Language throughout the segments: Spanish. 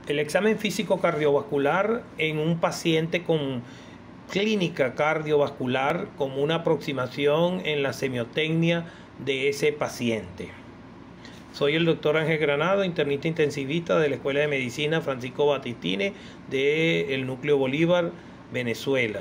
El examen físico cardiovascular en un paciente con clínica cardiovascular como una aproximación en la semiotecnia de ese paciente. Soy el doctor Ángel Granado, internista intensivista de la Escuela de Medicina Francisco Batistini del Núcleo Bolívar, Venezuela.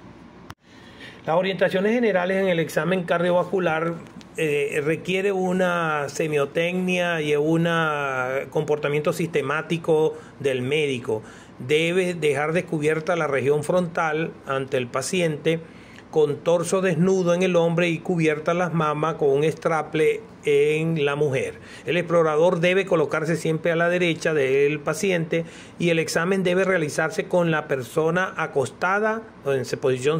Las orientaciones generales en el examen cardiovascular requiere una semiotecnia y un comportamiento sistemático del médico. Debe dejar descubierta la región frontal ante el paciente con torso desnudo en el hombre y cubiertas las mamas con un straple en la mujer. El explorador debe colocarse siempre a la derecha del paciente y el examen debe realizarse con la persona acostada en posición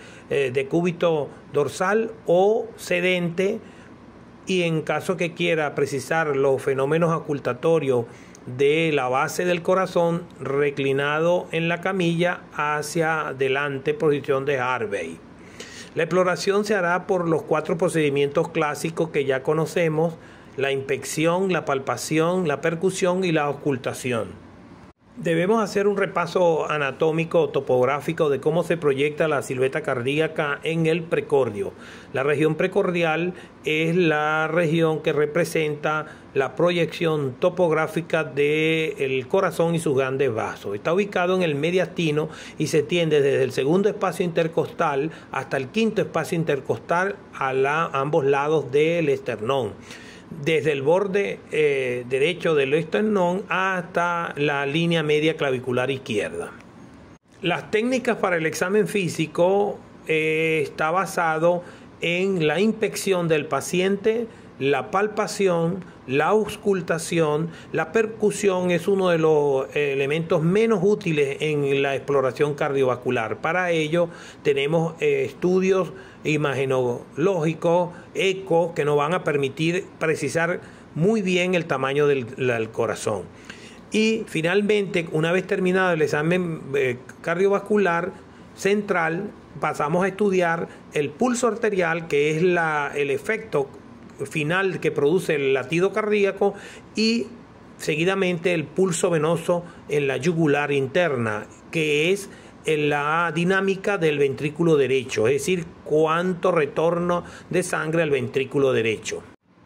de cúbito dorsal o sedente, y en caso que quiera precisar los fenómenos ocultatorios de la base del corazón, reclinado en la camilla hacia adelante, posición de Harvey. La exploración se hará por los 4 procedimientos clásicos que ya conocemos: la inspección, la palpación, la percusión y la ocultación. Debemos hacer un repaso anatómico topográfico de cómo se proyecta la silueta cardíaca en el precordio. La región precordial es la región que representa la proyección topográfica del corazón y sus grandes vasos. Está ubicado en el mediastino y se tiende desde el segundo espacio intercostal hasta el quinto espacio intercostal a ambos lados del esternón, desde el borde derecho del esternón hasta la línea media clavicular izquierda. Las técnicas para el examen físico está basado en la inspección del paciente, la palpación, la auscultación. La percusión es uno de los elementos menos útiles en la exploración cardiovascular. Para ello tenemos estudios imagenológicos, eco, que nos van a permitir precisar muy bien el tamaño del corazón. Y finalmente, una vez terminado el examen cardiovascular central, pasamos a estudiar el pulso arterial, que es el efecto final que produce el latido cardíaco, y seguidamente el pulso venoso en la yugular interna, que es la dinámica del ventrículo derecho, es decir, cuánto retorno de sangre al ventrículo derecho.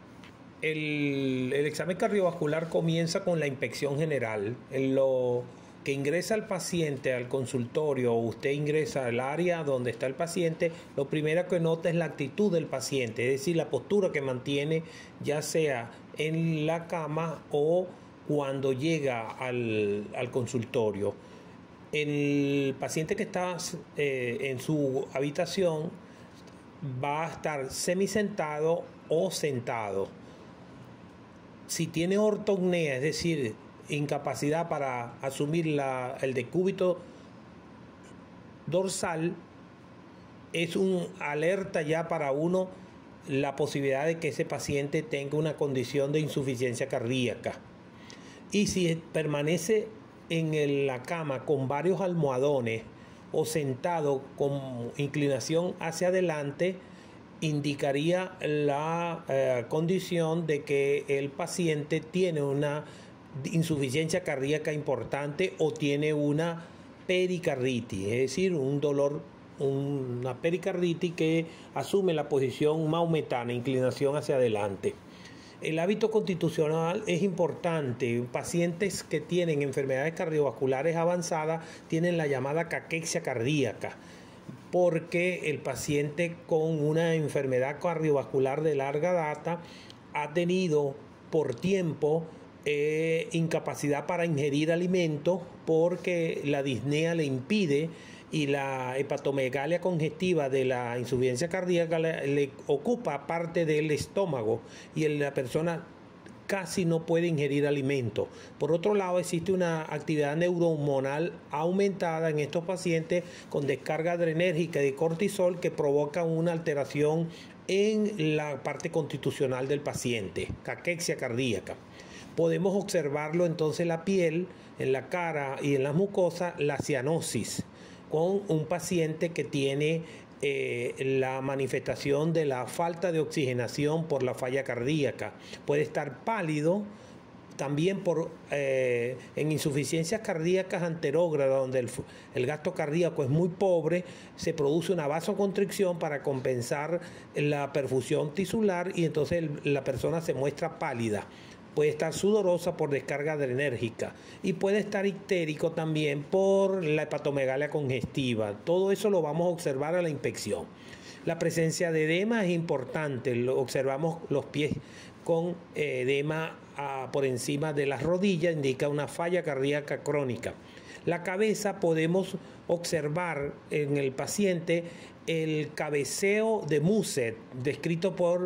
El examen cardiovascular comienza con la inspección general. En lo que ingresa el paciente al consultorio, o usted ingresa al área donde está el paciente, lo primero que nota es la actitud del paciente, es decir, la postura que mantiene, ya sea en la cama o cuando llega al consultorio. El paciente que está en su habitación va a estar semisentado o sentado. Si tiene ortopnea, es decir, incapacidad para asumir el decúbito dorsal, es un alerta ya para uno la posibilidad de que ese paciente tenga una condición de insuficiencia cardíaca. Y si permanece en la cama con varios almohadones o sentado con inclinación hacia adelante, indicaría la condición de que el paciente tiene una insuficiencia cardíaca importante o tiene una pericarditis, es decir, un dolor, una pericarditis que asume la posición maometana, inclinación hacia adelante. El hábito constitucional es importante. Pacientes que tienen enfermedades cardiovasculares avanzadas tienen la llamada caquexia cardíaca, porque el paciente con una enfermedad cardiovascular de larga data ha tenido por tiempo incapacidad para ingerir alimentos, porque la disnea le impide, y la hepatomegalia congestiva de la insuficiencia cardíaca le ocupa parte del estómago y la persona casi no puede ingerir alimentos. Por otro lado, existe una actividad neurohormonal aumentada en estos pacientes con descarga adrenérgica y de cortisol que provoca una alteración en la parte constitucional del paciente, caquexia cardíaca. Podemos observarlo entonces en la piel, en la cara y en las mucosas, la cianosis, con un paciente que tiene la manifestación de la falta de oxigenación por la falla cardíaca. Puede estar pálido También en insuficiencias cardíacas anterógradas, donde el gasto cardíaco es muy pobre, se produce una vasoconstricción para compensar la perfusión tisular y entonces la persona se muestra pálida. Puede estar sudorosa por descarga adrenérgica y puede estar ictérico también por la hepatomegalia congestiva. Todo eso lo vamos a observar a la inspección. La presencia de edema es importante. Observamos los pies con edema por encima de las rodillas, indica una falla cardíaca crónica. La cabeza, podemos observar en el paciente el cabeceo de Musset, descrito por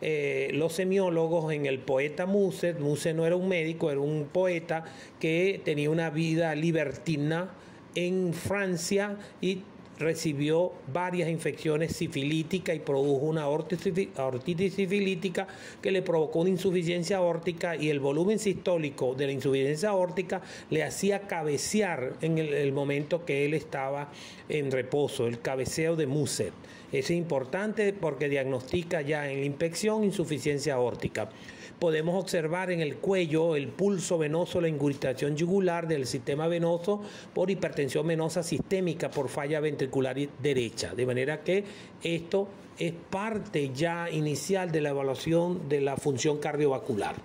los semiólogos en el poeta Musset. Musset no era un médico, era un poeta que tenía una vida libertina en Francia y recibió varias infecciones sifilíticas y produjo una aortitis sifilítica que le provocó una insuficiencia aórtica, y el volumen sistólico de la insuficiencia aórtica le hacía cabecear en el momento que él estaba en reposo, el cabeceo de Musset. Es importante porque diagnostica ya en la inspección insuficiencia aórtica. Podemos observar en el cuello el pulso venoso, la ingurgitación yugular del sistema venoso por hipertensión venosa sistémica por falla ventricular derecha. De manera que esto es parte ya inicial de la evaluación de la función cardiovascular.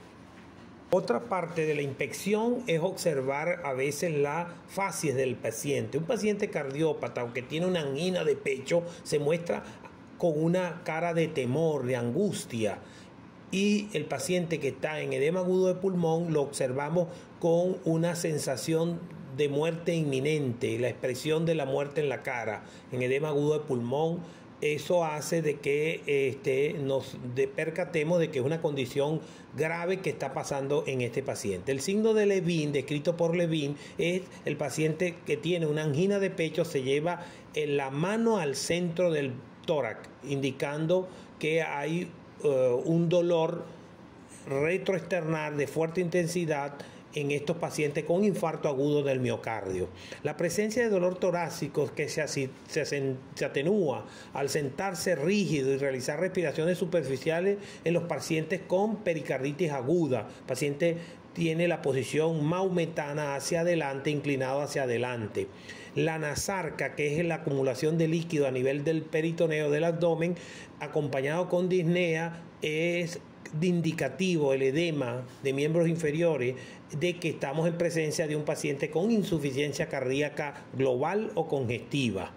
Otra parte de la inspección es observar a veces la facies del paciente. Un paciente cardiópata, aunque tiene una angina de pecho, se muestra con una cara de temor, de angustia. Y el paciente que está en edema agudo de pulmón lo observamos con una sensación de muerte inminente, la expresión de la muerte en la cara, en edema agudo de pulmón. Eso hace de que nos percatemos de que es una condición grave que está pasando en este paciente. El signo de Levin, descrito por Levin, es el paciente que tiene una angina de pecho, se lleva la mano al centro del tórax, indicando que hay un dolor retroesternal de fuerte intensidad en estos pacientes con infarto agudo del miocardio. La presencia de dolor torácico que se atenúa al sentarse rígido y realizar respiraciones superficiales en los pacientes con pericarditis aguda. El paciente tiene la posición maometana hacia adelante, inclinado hacia adelante. La nasarca, que es la acumulación de líquido a nivel del peritoneo del abdomen, acompañado con disnea, es indicativo el edema de miembros inferiores de que estamos en presencia de un paciente con insuficiencia cardíaca global o congestiva.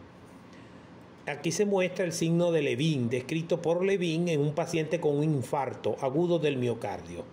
Aquí se muestra el signo de Levin, descrito por Levin en un paciente con un infarto agudo del miocardio.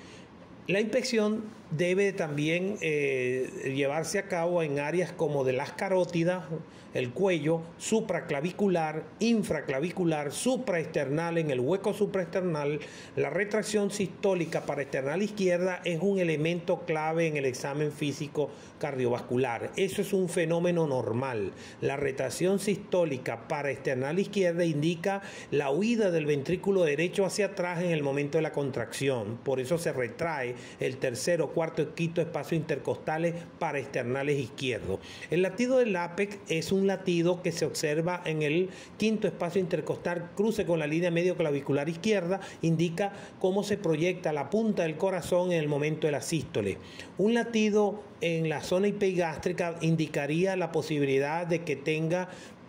La inspección debe también llevarse a cabo en áreas como de las carótidas, el cuello, supraclavicular, infraclavicular, supraesternal, en el hueco supraesternal. La retracción sistólica paraesternal izquierda es un elemento clave en el examen físico cardiovascular. Eso es un fenómeno normal. La retracción sistólica paraesternal izquierda indica la huida del ventrículo derecho hacia atrás en el momento de la contracción. Por eso se retrae el tercero, cuarto y quinto espacio intercostales paraesternales izquierdos. El latido del ápex es un latido que se observa en el quinto espacio intercostal, cruce con la línea medio clavicular izquierda, indica cómo se proyecta la punta del corazón en el momento de la sístole. Un latido en la zona epigástrica indicaría la posibilidad de que tenga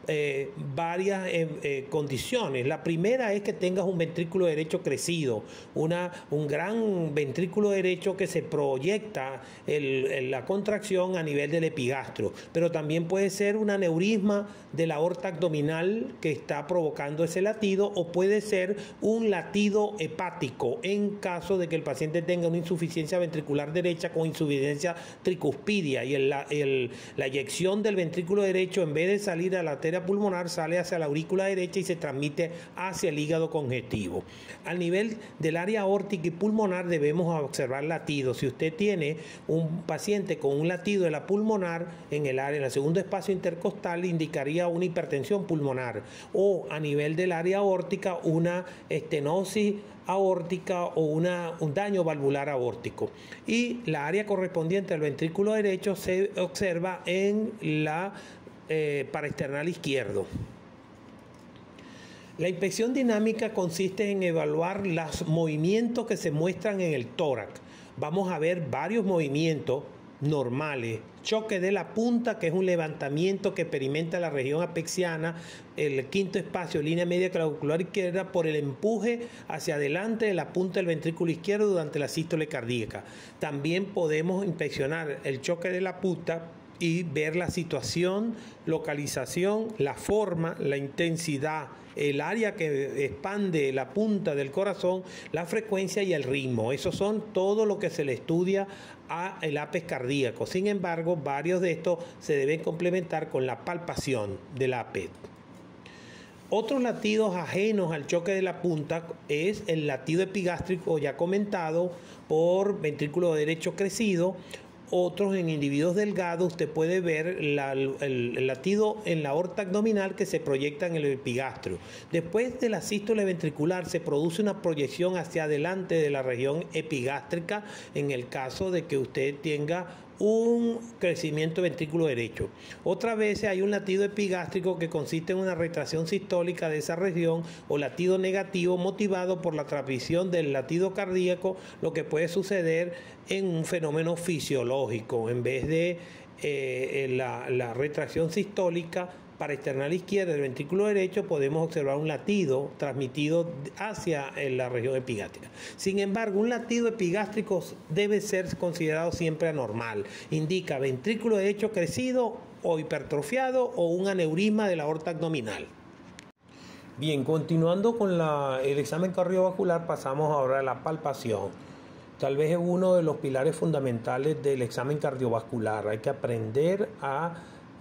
varias condiciones. La primera es que tengas un ventrículo derecho crecido, un gran ventrículo derecho que se proyecta la contracción a nivel del epigastro, pero también puede ser un aneurisma de la aorta abdominal que está provocando ese latido, o puede ser un latido hepático en caso de que el paciente tenga una insuficiencia ventricular derecha con insuficiencia tricuspidia y la eyección del ventrículo derecho, en vez de salir a la arteria pulmonar, sale hacia la aurícula derecha y se transmite hacia el hígado congestivo. Al nivel del área aórtica y pulmonar debemos observar latidos. Si usted tiene un paciente con un latido de la pulmonar en el segundo espacio intercostal, indicaría una hipertensión pulmonar, o a nivel del área aórtica una estenosis aórtica o un daño valvular aórtico. Y la área correspondiente al ventrículo derecho se observa en la paraesternal izquierdo. La inspección dinámica consiste en evaluar los movimientos que se muestran en el tórax. vamos a ver varios movimientos normales. Choque de la punta, que es un levantamiento que experimenta la región apexiana, el quinto espacio, línea media clavicular izquierda, por el empuje hacia adelante de la punta del ventrículo izquierdo durante la sístole cardíaca. También podemos inspeccionar el choque de la punta y ver la situación, localización, la forma, la intensidad, el área que expande la punta del corazón, la frecuencia y el ritmo. Esos son todo lo que se le estudia al APES cardíaco. Sin embargo, varios de estos se deben complementar con la palpación del APES. Otros latidos ajenos al choque de la punta es el latido epigástrico, ya comentado, por ventrículo derecho crecido. Otros, en individuos delgados, usted puede ver el latido en la aorta abdominal que se proyecta en el epigastrio. Después de la sístole ventricular se produce una proyección hacia adelante de la región epigástrica en el caso de que usted tenga un crecimiento del ventrículo derecho. Otras veces hay un latido epigástrico que consiste en una retracción sistólica de esa región o latido negativo motivado por la transmisión del latido cardíaco, lo que puede suceder en un fenómeno fisiológico. En vez de la retracción sistólica para external izquierda del ventrículo derecho, podemos observar un latido transmitido hacia la región epigástrica. Sin embargo, un latido epigástrico debe ser considerado siempre anormal. Indica ventrículo derecho crecido o hipertrofiado o un aneurisma de la aorta abdominal. Bien, continuando con el examen cardiovascular, pasamos ahora a la palpación. Tal vez es uno de los pilares fundamentales del examen cardiovascular. Hay que aprender a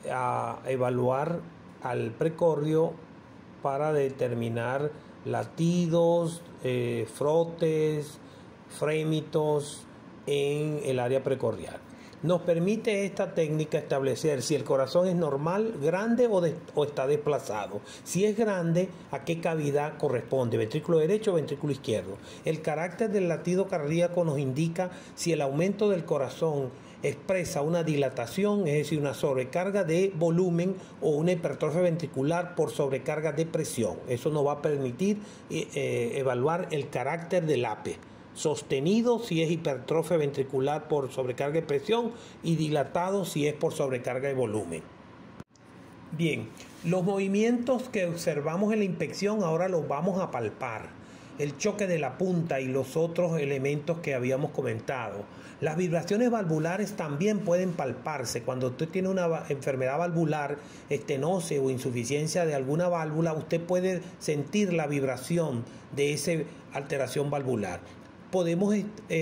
evaluar al precordio para determinar latidos, frotes, frémitos en el área precordial. Nos permite esta técnica establecer si el corazón es normal, grande o está desplazado. Si es grande, a qué cavidad corresponde, ventrículo derecho o ventrículo izquierdo. El carácter del latido cardíaco nos indica si el aumento del corazón expresa una dilatación, es decir, una sobrecarga de volumen, o una hipertrofia ventricular por sobrecarga de presión. Eso nos va a permitir evaluar el carácter del APE. Sostenido si es hipertrofia ventricular por sobrecarga de presión y dilatado si es por sobrecarga de volumen. Bien, los movimientos que observamos en la inspección ahora los vamos a palpar. El choque de la punta y los otros elementos que habíamos comentado. Las vibraciones valvulares también pueden palparse. Cuando usted tiene una enfermedad valvular, estenosis o insuficiencia de alguna válvula, usted puede sentir la vibración de esa alteración valvular. Podemos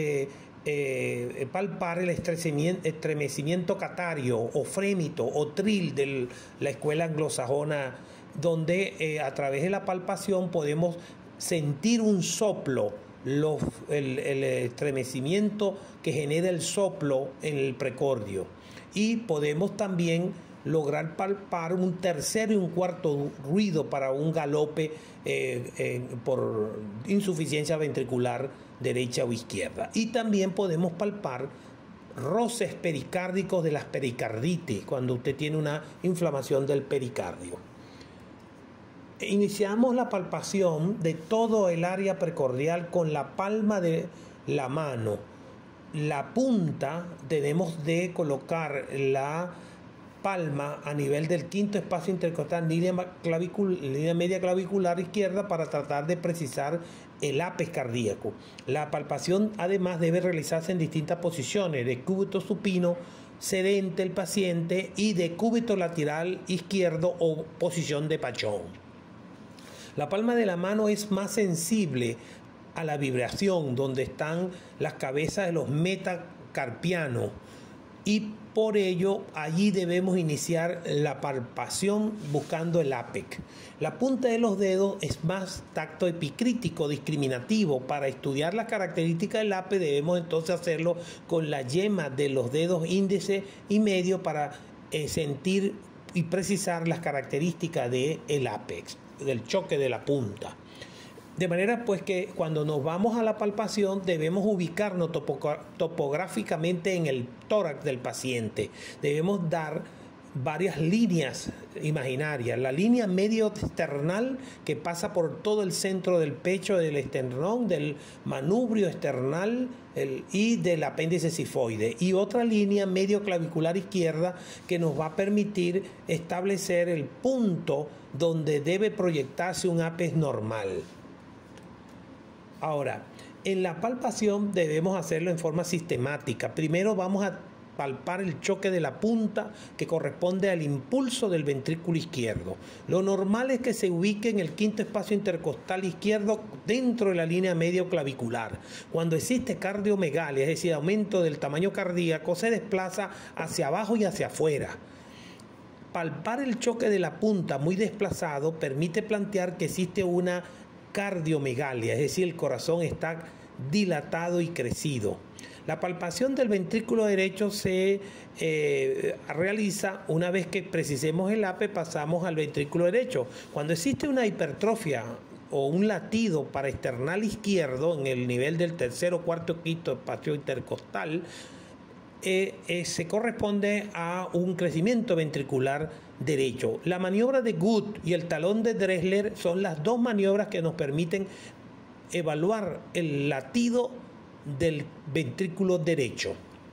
palpar el estremecimiento catario o frémito o trill de la escuela anglosajona, donde a través de la palpación podemos sentir un soplo, el estremecimiento que genera el soplo en el precordio. Y podemos también lograr palpar un tercero y un cuarto ruido para un galope por insuficiencia ventricular derecha o izquierda. Y también podemos palpar roces pericárdicos de las pericarditis cuando usted tiene una inflamación del pericardio. Iniciamos la palpación de todo el área precordial con la palma de la mano. La punta tenemos de colocar la palma a nivel del quinto espacio intercostal, línea media clavicular izquierda, para tratar de precisar el APES cardíaco. La palpación además debe realizarse en distintas posiciones: de cúbito supino, sedente el paciente, y de cúbito lateral izquierdo o posición de pachón. La palma de la mano es más sensible a la vibración, donde están las cabezas de los metacarpianos, y por ello allí debemos iniciar la palpación buscando el APEC. La punta de los dedos es más tacto epicrítico discriminativo. Para estudiar las características del APEC debemos entonces hacerlo con la yema de los dedos índice y medio para sentir y precisar las características del APEX, del choque de la punta. De manera pues que cuando nos vamos a la palpación debemos ubicarnos topográficamente en el tórax del paciente. Debemos dar varias líneas imaginarias. La línea medio esternal que pasa por todo el centro del pecho, del esternón, del manubrio esternal y del apéndice sifoide. Y otra línea medio clavicular izquierda que nos va a permitir establecer el punto donde debe proyectarse un ápex normal. Ahora, en la palpación debemos hacerlo en forma sistemática. Primero vamos a palpar el choque de la punta que corresponde al impulso del ventrículo izquierdo. Lo normal es que se ubique en el quinto espacio intercostal izquierdo dentro de la línea medio clavicular. Cuando existe cardiomegalia, es decir, aumento del tamaño cardíaco, se desplaza hacia abajo y hacia afuera. Palpar el choque de la punta muy desplazado permite plantear que existe una cardiomegalia, es decir, el corazón está dilatado y crecido. La palpación del ventrículo derecho se realiza una vez que precisemos el ápex, pasamos al ventrículo derecho. Cuando existe una hipertrofia o un latido paraesternal izquierdo en el nivel del tercero, cuarto, quinto espacio intercostal, se corresponde a un crecimiento ventricular derecho. La maniobra de Good y el talón de Dressler son las dos maniobras que nos permiten evaluar el latido del ventrículo derecho.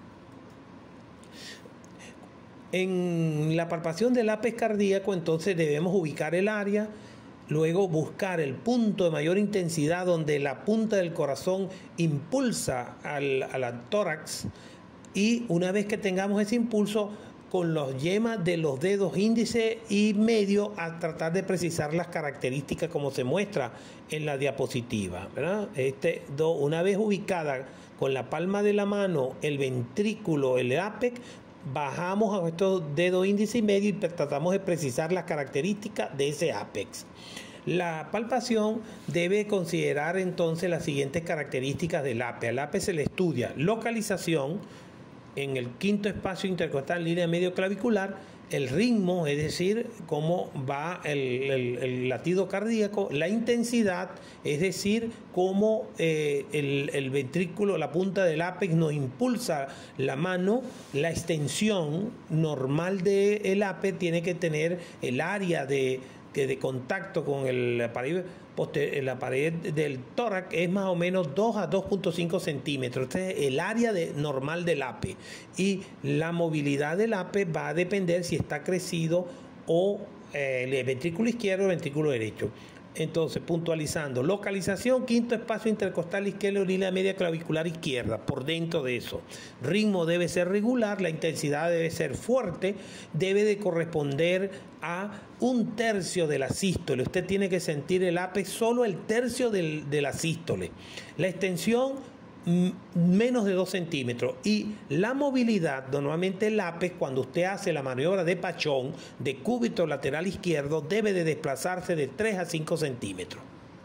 En la palpación del ápex cardíaco, entonces debemos ubicar el área, luego buscar el punto de mayor intensidad donde la punta del corazón impulsa al tórax, y una vez que tengamos ese impulso, con los yemas de los dedos índice y medio a tratar de precisar las características como se muestra en la diapositiva, ¿verdad? Una vez ubicada con la palma de la mano el ventrículo, el ápex, bajamos a estos dedos índice y medio y tratamos de precisar las características de ese ápex. La palpación debe considerar entonces las siguientes características del ápex. El ápex se le estudia localización en el quinto espacio intercostal, línea medio clavicular, el ritmo, es decir, cómo va el latido cardíaco, la intensidad, es decir, cómo el ventrículo, la punta del ápex nos impulsa la mano, la extensión normal del ápex tiene que tener el área de contacto con la pared del tórax es más o menos 2 a 2.5 centímetros. Este es el área normal del ápex. Y la movilidad del ápex va a depender si está crecido o el ventrículo izquierdo o el ventrículo derecho. Entonces, puntualizando, localización, quinto espacio intercostal izquierdo, línea media clavicular izquierda, por dentro de eso. Ritmo debe ser regular, la intensidad debe ser fuerte, debe de corresponder a 1/3 de la sístole. Usted tiene que sentir el ápex solo el tercio de la sístole. La extensión menos de 2 centímetros, y la movilidad, normalmente el ápex, cuando usted hace la maniobra de pachón de cúbito lateral izquierdo, debe de desplazarse de 3 a 5 centímetros.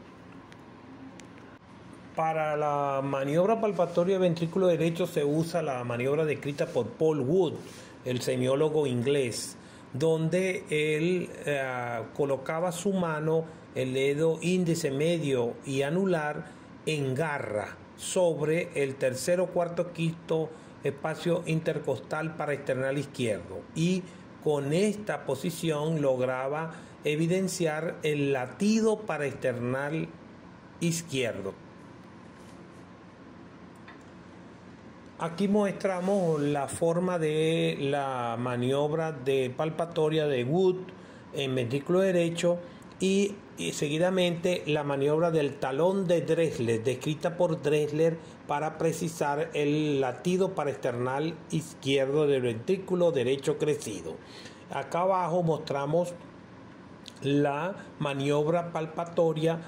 Para la maniobra palpatoria de ventrículo derecho se usa la maniobra descrita por Paul Wood, el semiólogo inglés, donde él colocaba su mano, el dedo índice medio y anular, en garra sobre el tercero, cuarto, quinto espacio intercostal paraesternal izquierdo, y con esta posición lograba evidenciar el latido paraesternal izquierdo. Aquí mostramos la forma de la maniobra de palpatoria de Wood en ventrículo derecho y seguidamente la maniobra del talón de Dressler, descrita por Dressler para precisar el latido paraesternal izquierdo del ventrículo derecho crecido. Acá abajo mostramos la maniobra palpatoria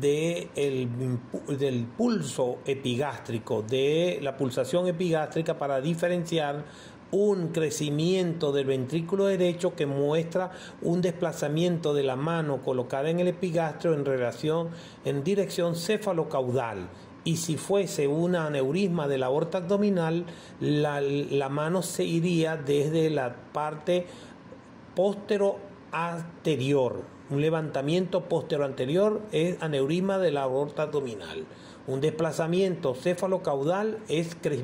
del pulso epigástrico, de la pulsación epigástrica, para diferenciar un crecimiento del ventrículo derecho que muestra un desplazamiento de la mano colocada en el epigastrio en dirección cefalocaudal. Y si fuese un aneurisma de la aorta abdominal, la mano se iría desde la parte postero anterior. Un levantamiento postero anterior es aneurisma de la aorta abdominal. Un desplazamiento cefalocaudal es crecimiento ventricular derecho.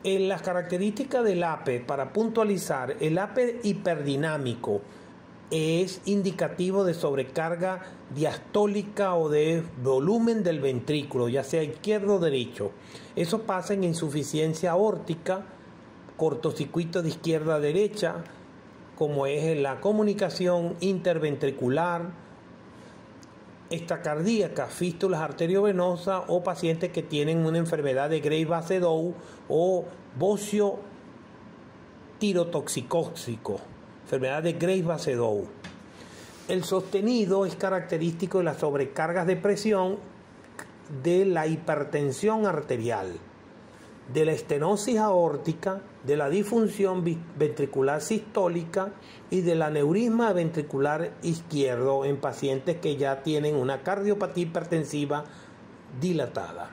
En las características del APE, para puntualizar, el APE hiperdinámico es indicativo de sobrecarga diastólica o de volumen del ventrículo, ya sea izquierdo o derecho. Eso pasa en insuficiencia aórtica, cortocircuito de izquierda a derecha, como es la comunicación interventricular, extracardíaca, fístulas arteriovenosas o pacientes que tienen una enfermedad de Graves-Basedow o bocio tirotoxicóxico, enfermedad de Graves-Basedow. El sostenido es característico de las sobrecargas de presión, de la hipertensión arterial, de la estenosis aórtica, de la disfunción ventricular sistólica y del aneurisma ventricular izquierdo en pacientes que ya tienen una cardiopatía hipertensiva dilatada.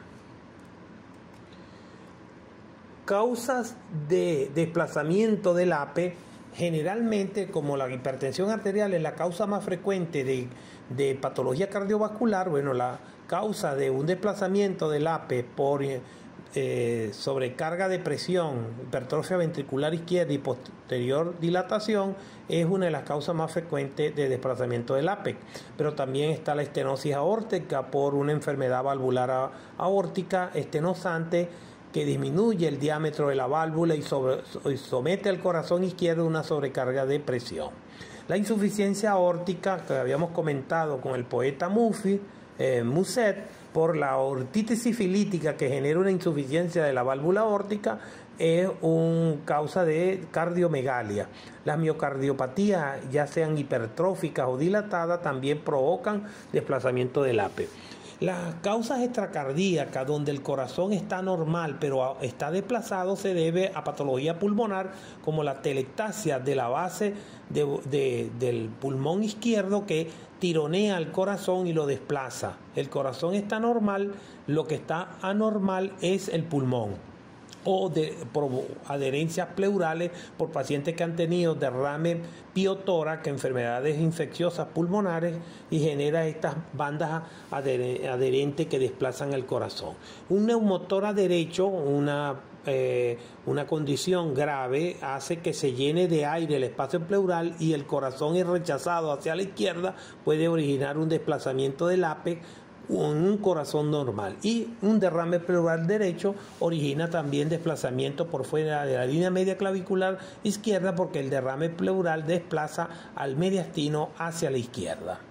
Causas de desplazamiento del APE, generalmente, como la hipertensión arterial es la causa más frecuente de patología cardiovascular, bueno, la causa de un desplazamiento del APE por sobrecarga de presión, hipertrofia ventricular izquierda y posterior dilatación es una de las causas más frecuentes de desplazamiento del APE. Pero también está la estenosis aórtica por una enfermedad valvular aórtica estenosante que disminuye el diámetro de la válvula y somete al corazón izquierdo a una sobrecarga de presión. La insuficiencia aórtica que habíamos comentado con el poeta Musset, por la aortitis sifilítica que genera una insuficiencia de la válvula aórtica, es una causa de cardiomegalia. Las miocardiopatías, ya sean hipertróficas o dilatadas, también provocan desplazamiento del APE. Las causas extracardíacas, donde el corazón está normal pero está desplazado, se debe a patología pulmonar como la telectasia de la base del pulmón izquierdo que tironea al corazón y lo desplaza. El corazón está normal, lo que está anormal es el pulmón. O por adherencias pleurales por pacientes que han tenido derrame piotórax, enfermedades infecciosas pulmonares, y genera estas bandas adherentes que desplazan el corazón. Un neumotora derecho, una condición grave, hace que se llene de aire el espacio pleural y el corazón es rechazado hacia la izquierda, puede originar un desplazamiento del APE en un corazón normal, y un derrame pleural derecho origina también desplazamiento por fuera de la línea media clavicular izquierda, porque el derrame pleural desplaza al mediastino hacia la izquierda.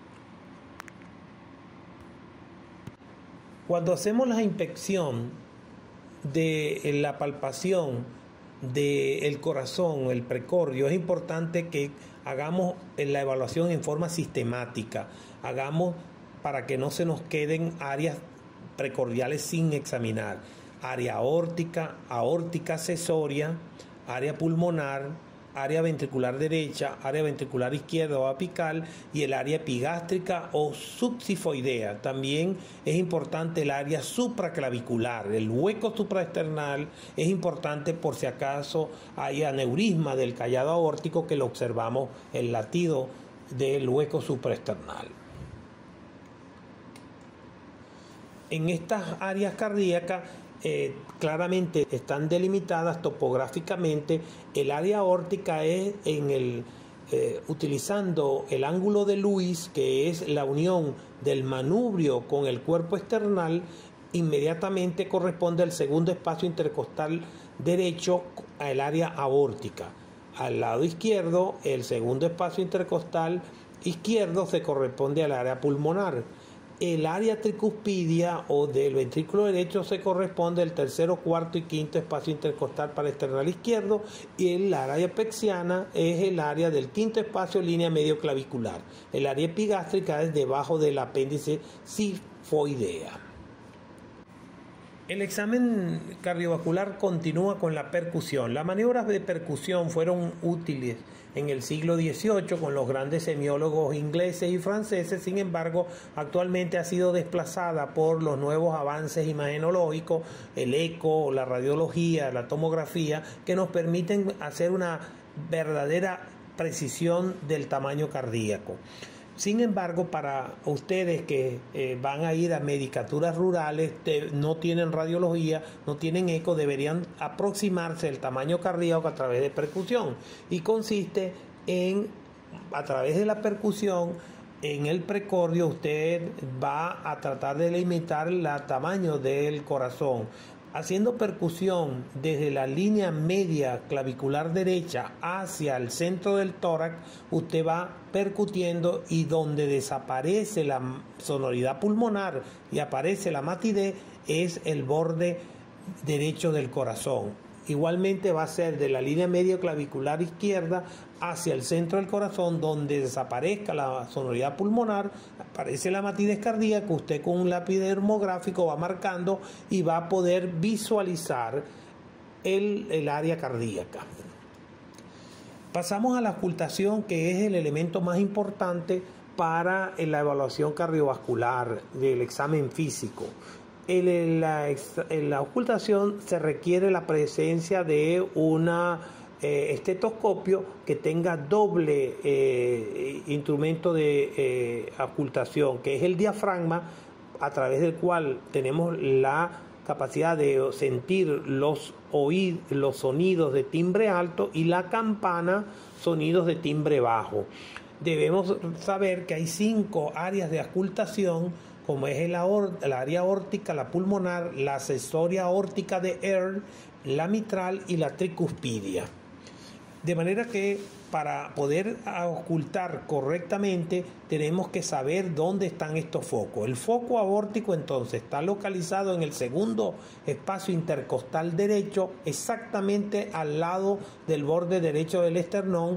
Cuando hacemos la inspección de la palpación del corazón, el precordio, es importante que hagamos la evaluación en forma sistemática, para que no se nos queden áreas precordiales sin examinar. Área aórtica, aórtica accesoria, área pulmonar, área ventricular derecha, área ventricular izquierda o apical, y el área epigástrica o subsifoidea. También es importante el área supraclavicular, el hueco supraesternal es importante por si acaso hay aneurisma del callado aórtico, que lo observamos el latido del hueco supraesternal. En estas áreas cardíacas claramente están delimitadas topográficamente. El área aórtica es utilizando el ángulo de Lewis, que es la unión del manubrio con el cuerpo esternal, inmediatamente corresponde al segundo espacio intercostal derecho al área aórtica. Al lado izquierdo, el segundo espacio intercostal izquierdo se corresponde al área pulmonar. El área tricuspidia o del ventrículo derecho se corresponde al tercero, cuarto y quinto espacio intercostal para esternal izquierdo, y el área pexiana es el área del quinto espacio línea medio clavicular. El área epigástrica es debajo del apéndice sifoidea. El examen cardiovascular continúa con la percusión. Las maniobras de percusión fueron útiles en el siglo XVIII con los grandes semiólogos ingleses y franceses. Sin embargo, actualmente ha sido desplazada por los nuevos avances imagenológicos, el eco, la radiología, la tomografía, que nos permiten hacer una verdadera precisión del tamaño cardíaco. Sin embargo, para ustedes que van a ir a medicaturas rurales, no tienen radiología, no tienen eco, deberían aproximarse al tamaño cardíaco a través de percusión. Y consiste en, a través de la percusión, en el precordio usted va a tratar de limitar el tamaño del corazón. Haciendo percusión desde la línea media clavicular derecha hacia el centro del tórax, usted va percutiendo, y donde desaparece la sonoridad pulmonar y aparece la matidez es el borde derecho del corazón. Igualmente va a ser de la línea media clavicular izquierda hacia el centro del corazón, donde desaparezca la sonoridad pulmonar, aparece la matidez cardíaca. Usted con un lápiz dermográfico va marcando y va a poder visualizar el área cardíaca. Pasamos a la auscultación, que es el elemento más importante para la evaluación cardiovascular del examen físico. En la auscultación se requiere la presencia de un estetoscopio que tenga doble instrumento de auscultación, que es el diafragma, a través del cual tenemos la capacidad de sentir los sonidos de timbre alto, y la campana, sonidos de timbre bajo. Debemos saber que hay 5 áreas de auscultación, como es el área aórtica, la pulmonar, la accesoria aórtica de Earle, la mitral y la tricuspidia. De manera que para poder auscultar correctamente tenemos que saber dónde están estos focos. El foco aórtico entonces está localizado en el segundo espacio intercostal derecho, exactamente al lado del borde derecho del esternón,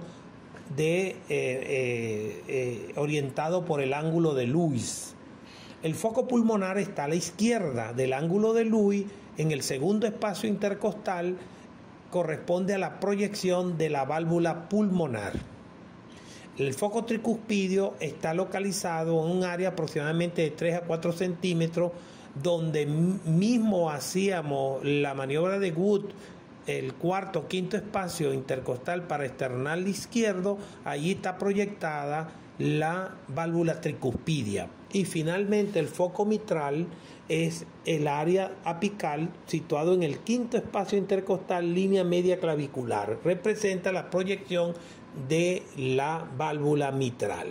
orientado por el ángulo de Lewis. El foco pulmonar está a la izquierda del ángulo de Lewis, en el segundo espacio intercostal, corresponde a la proyección de la válvula pulmonar. El foco tricuspidio está localizado en un área aproximadamente de 3 a 4 centímetros, donde mismo hacíamos la maniobra de Wood, el cuarto o quinto espacio intercostal para esternal izquierdo. Allí está proyectada la válvula tricuspidia. Y finalmente el foco mitral es el área apical, situado en el quinto espacio intercostal, línea media clavicular. Representa la proyección de la válvula mitral.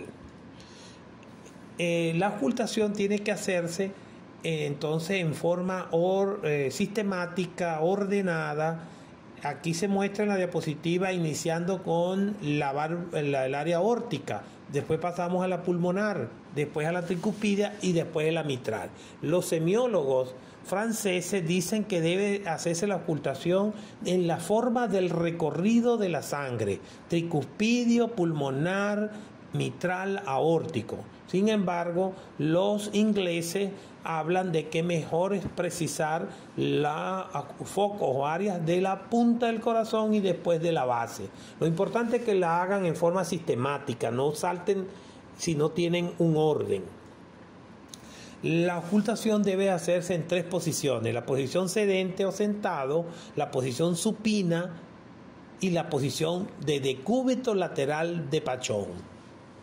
La auscultación tiene que hacerse entonces en forma sistemática, ordenada. Aquí se muestra en la diapositiva, iniciando con el área aórtica, después pasamos a la pulmonar, después a la tricuspidia y después a la mitral. Los semiólogos franceses dicen que debe hacerse la auscultación en la forma del recorrido de la sangre: tricuspidio, pulmonar, mitral, aórtico. Sin embargo, los ingleses hablan de que mejor es precisar focos o áreas de la punta del corazón y después de la base. Lo importante es que la hagan en forma sistemática, no salten si no tienen un orden. La auscultación debe hacerse en 3 posiciones: la posición sedente o sentado, la posición supina y la posición de decúbito lateral de Pachón.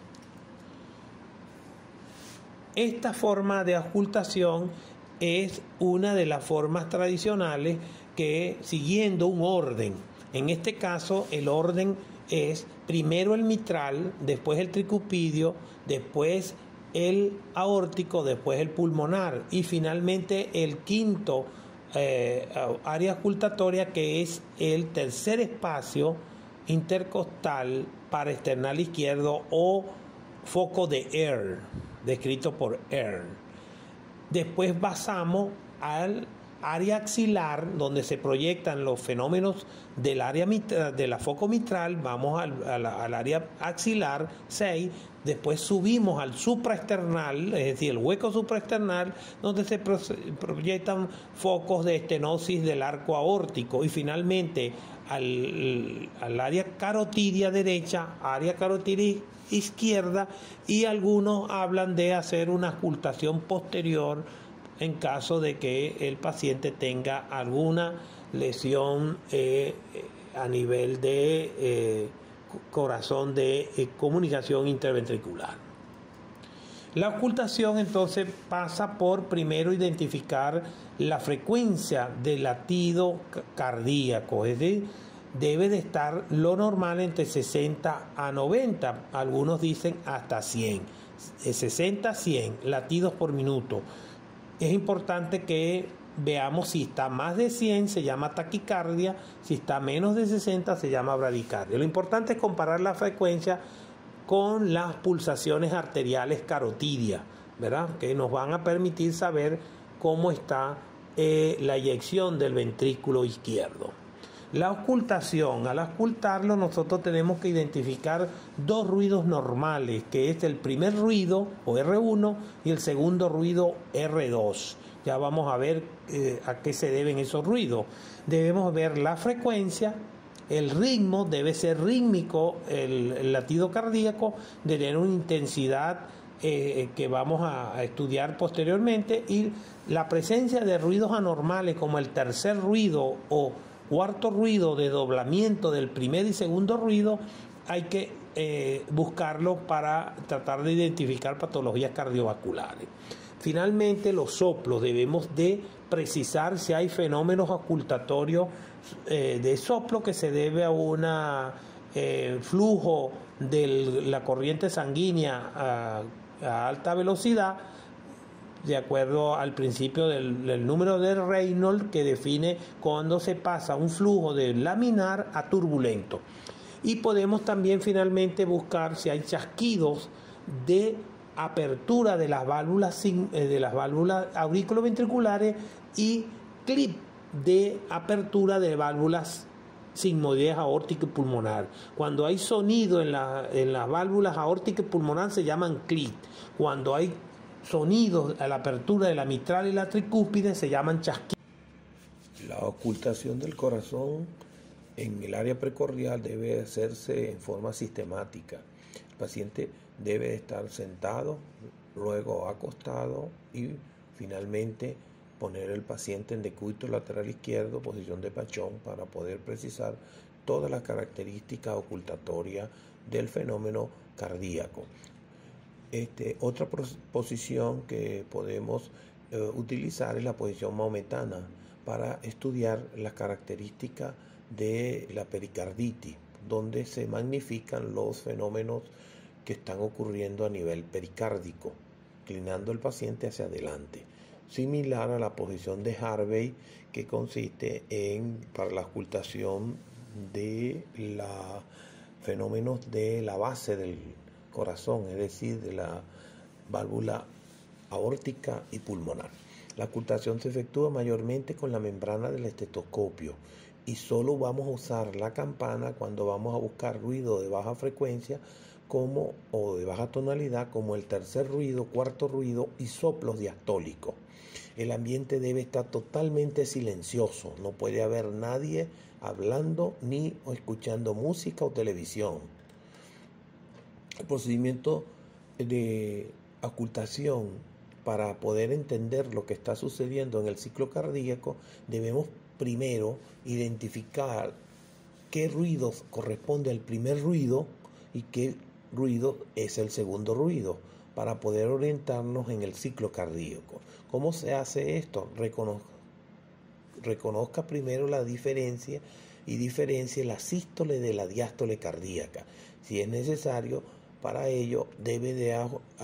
Esta forma de auscultación es una de las formas tradicionales que, siguiendo un orden, en este caso el orden es primero el mitral, después el tricuspidio, después el aórtico, después el pulmonar y finalmente el quinto área auscultatoria, que es el tercer espacio intercostal para esternal izquierdo o foco de Earle, descrito por Earle. Después pasamos al área axilar, donde se proyectan los fenómenos del área mitral, de la foco mitral. Vamos al área axilar 6, después subimos al supraesternal, es decir, el hueco supraesternal, donde se proyectan focos de estenosis del arco aórtico, y finalmente al área carotidia derecha, área carotidia izquierda, y algunos hablan de hacer una auscultación posterior en caso de que el paciente tenga alguna lesión a nivel de corazón, de comunicación interventricular. La ocultación entonces pasa por primero identificar la frecuencia del latido cardíaco, es decir, debe de estar lo normal entre 60 a 90, algunos dicen hasta 100, 60 a 100 latidos por minuto. Es importante que veamos si está más de 100 se llama taquicardia, si está menos de 60 se llama bradicardia. Lo importante es comparar la frecuencia con las pulsaciones arteriales carotidias, ¿verdad? Que nos van a permitir saber cómo está la eyección del ventrículo izquierdo. La ocultación, al ocultarlo nosotros tenemos que identificar dos ruidos normales, que es el primer ruido o R1 y el segundo ruido R2. Ya vamos a ver a qué se deben esos ruidos. Debemos ver la frecuencia. El ritmo debe ser rítmico, el latido cardíaco de tener una intensidad que vamos a estudiar posteriormente, y la presencia de ruidos anormales como el tercer ruido o cuarto ruido de doblamiento del primer y segundo ruido, hay que buscarlo para tratar de identificar patologías cardiovasculares. Finalmente, los soplos, debemos de precisar si hay fenómenos ocultatorios de soplo que se debe a un flujo de la corriente sanguínea a alta velocidad, de acuerdo al principio del número de Reynolds, que define cuando se pasa un flujo de laminar a turbulento. Y podemos también finalmente buscar si hay chasquidos de apertura de las válvulas auriculoventriculares y clip de apertura de válvulas sigmoideas aórtica y pulmonar. Cuando hay sonido en las válvulas aórtica y pulmonar se llaman clip. Cuando hay sonidos a la apertura de la mitral y la tricúspide se llaman chasquidos. La ocultación del corazón en el área precordial debe hacerse en forma sistemática. El paciente debe estar sentado, luego acostado y finalmente poner el paciente en decúbito lateral izquierdo, posición de pachón, para poder precisar todas las características ocultatorias del fenómeno cardíaco. Otra posición que podemos utilizar es la posición maometana para estudiar las características de la pericarditis, donde se magnifican los fenómenos que están ocurriendo a nivel pericárdico, inclinando el paciente hacia adelante. Similar a la posición de Harvey, que consiste para la ocultación de los fenómenos de la base del corazón, es decir, de la válvula aórtica y pulmonar. La ocultación se efectúa mayormente con la membrana del estetoscopio y solo vamos a usar la campana cuando vamos a buscar ruido de baja frecuencia o de baja tonalidad, como el tercer ruido, cuarto ruido y soplos diastólicos. El ambiente debe estar totalmente silencioso, no puede haber nadie hablando ni escuchando música o televisión. El procedimiento de ocultación, para poder entender lo que está sucediendo en el ciclo cardíaco, debemos primero identificar qué ruido corresponde al primer ruido y qué ruido es el segundo ruido, para poder orientarnos en el ciclo cardíaco. ¿Cómo se hace esto? Reconozca primero la diferencia y diferencie la sístole de la diástole cardíaca. Si es necesario, para ello debe de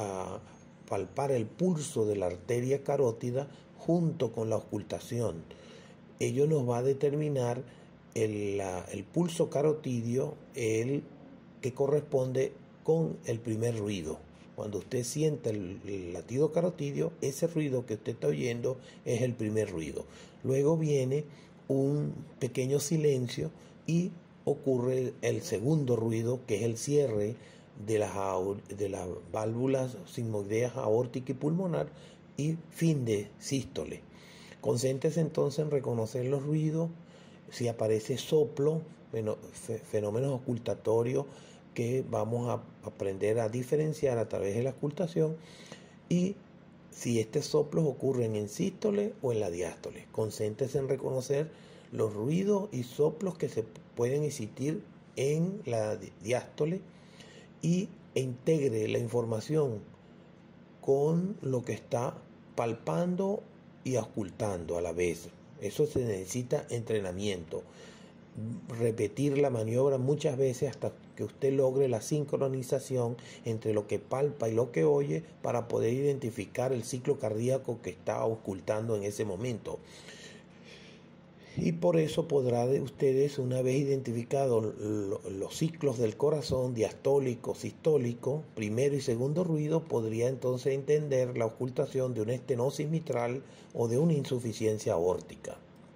palpar el pulso de la arteria carótida junto con la ocultación. Ello nos va a determinar el pulso carotidio, el que corresponde con el primer ruido. Cuando usted sienta el latido carotidio, ese ruido que usted está oyendo es el primer ruido. Luego viene un pequeño silencio y ocurre el segundo ruido, que es el cierre de las válvulas sigmoideas aórtica y pulmonar, y fin de sístole. Concéntrese entonces en reconocer los ruidos, si aparece soplo, fenómenos ocultatorios que vamos a aprender a diferenciar a través de la ocultación, y si estos soplos ocurren en sístole o en la diástole. Concéntrese en reconocer los ruidos y soplos que se pueden existir en la diástole e integre la información con lo que está palpando y auscultando a la vez. Eso se necesita entrenamiento. Repetir la maniobra muchas veces hasta que usted logre la sincronización entre lo que palpa y lo que oye para poder identificar el ciclo cardíaco que está auscultando en ese momento. Y por eso podrán ustedes, una vez identificados los ciclos del corazón, diastólico, sistólico, primero y segundo ruido, podría entonces entender la auscultación de una estenosis mitral o de una insuficiencia aórtica.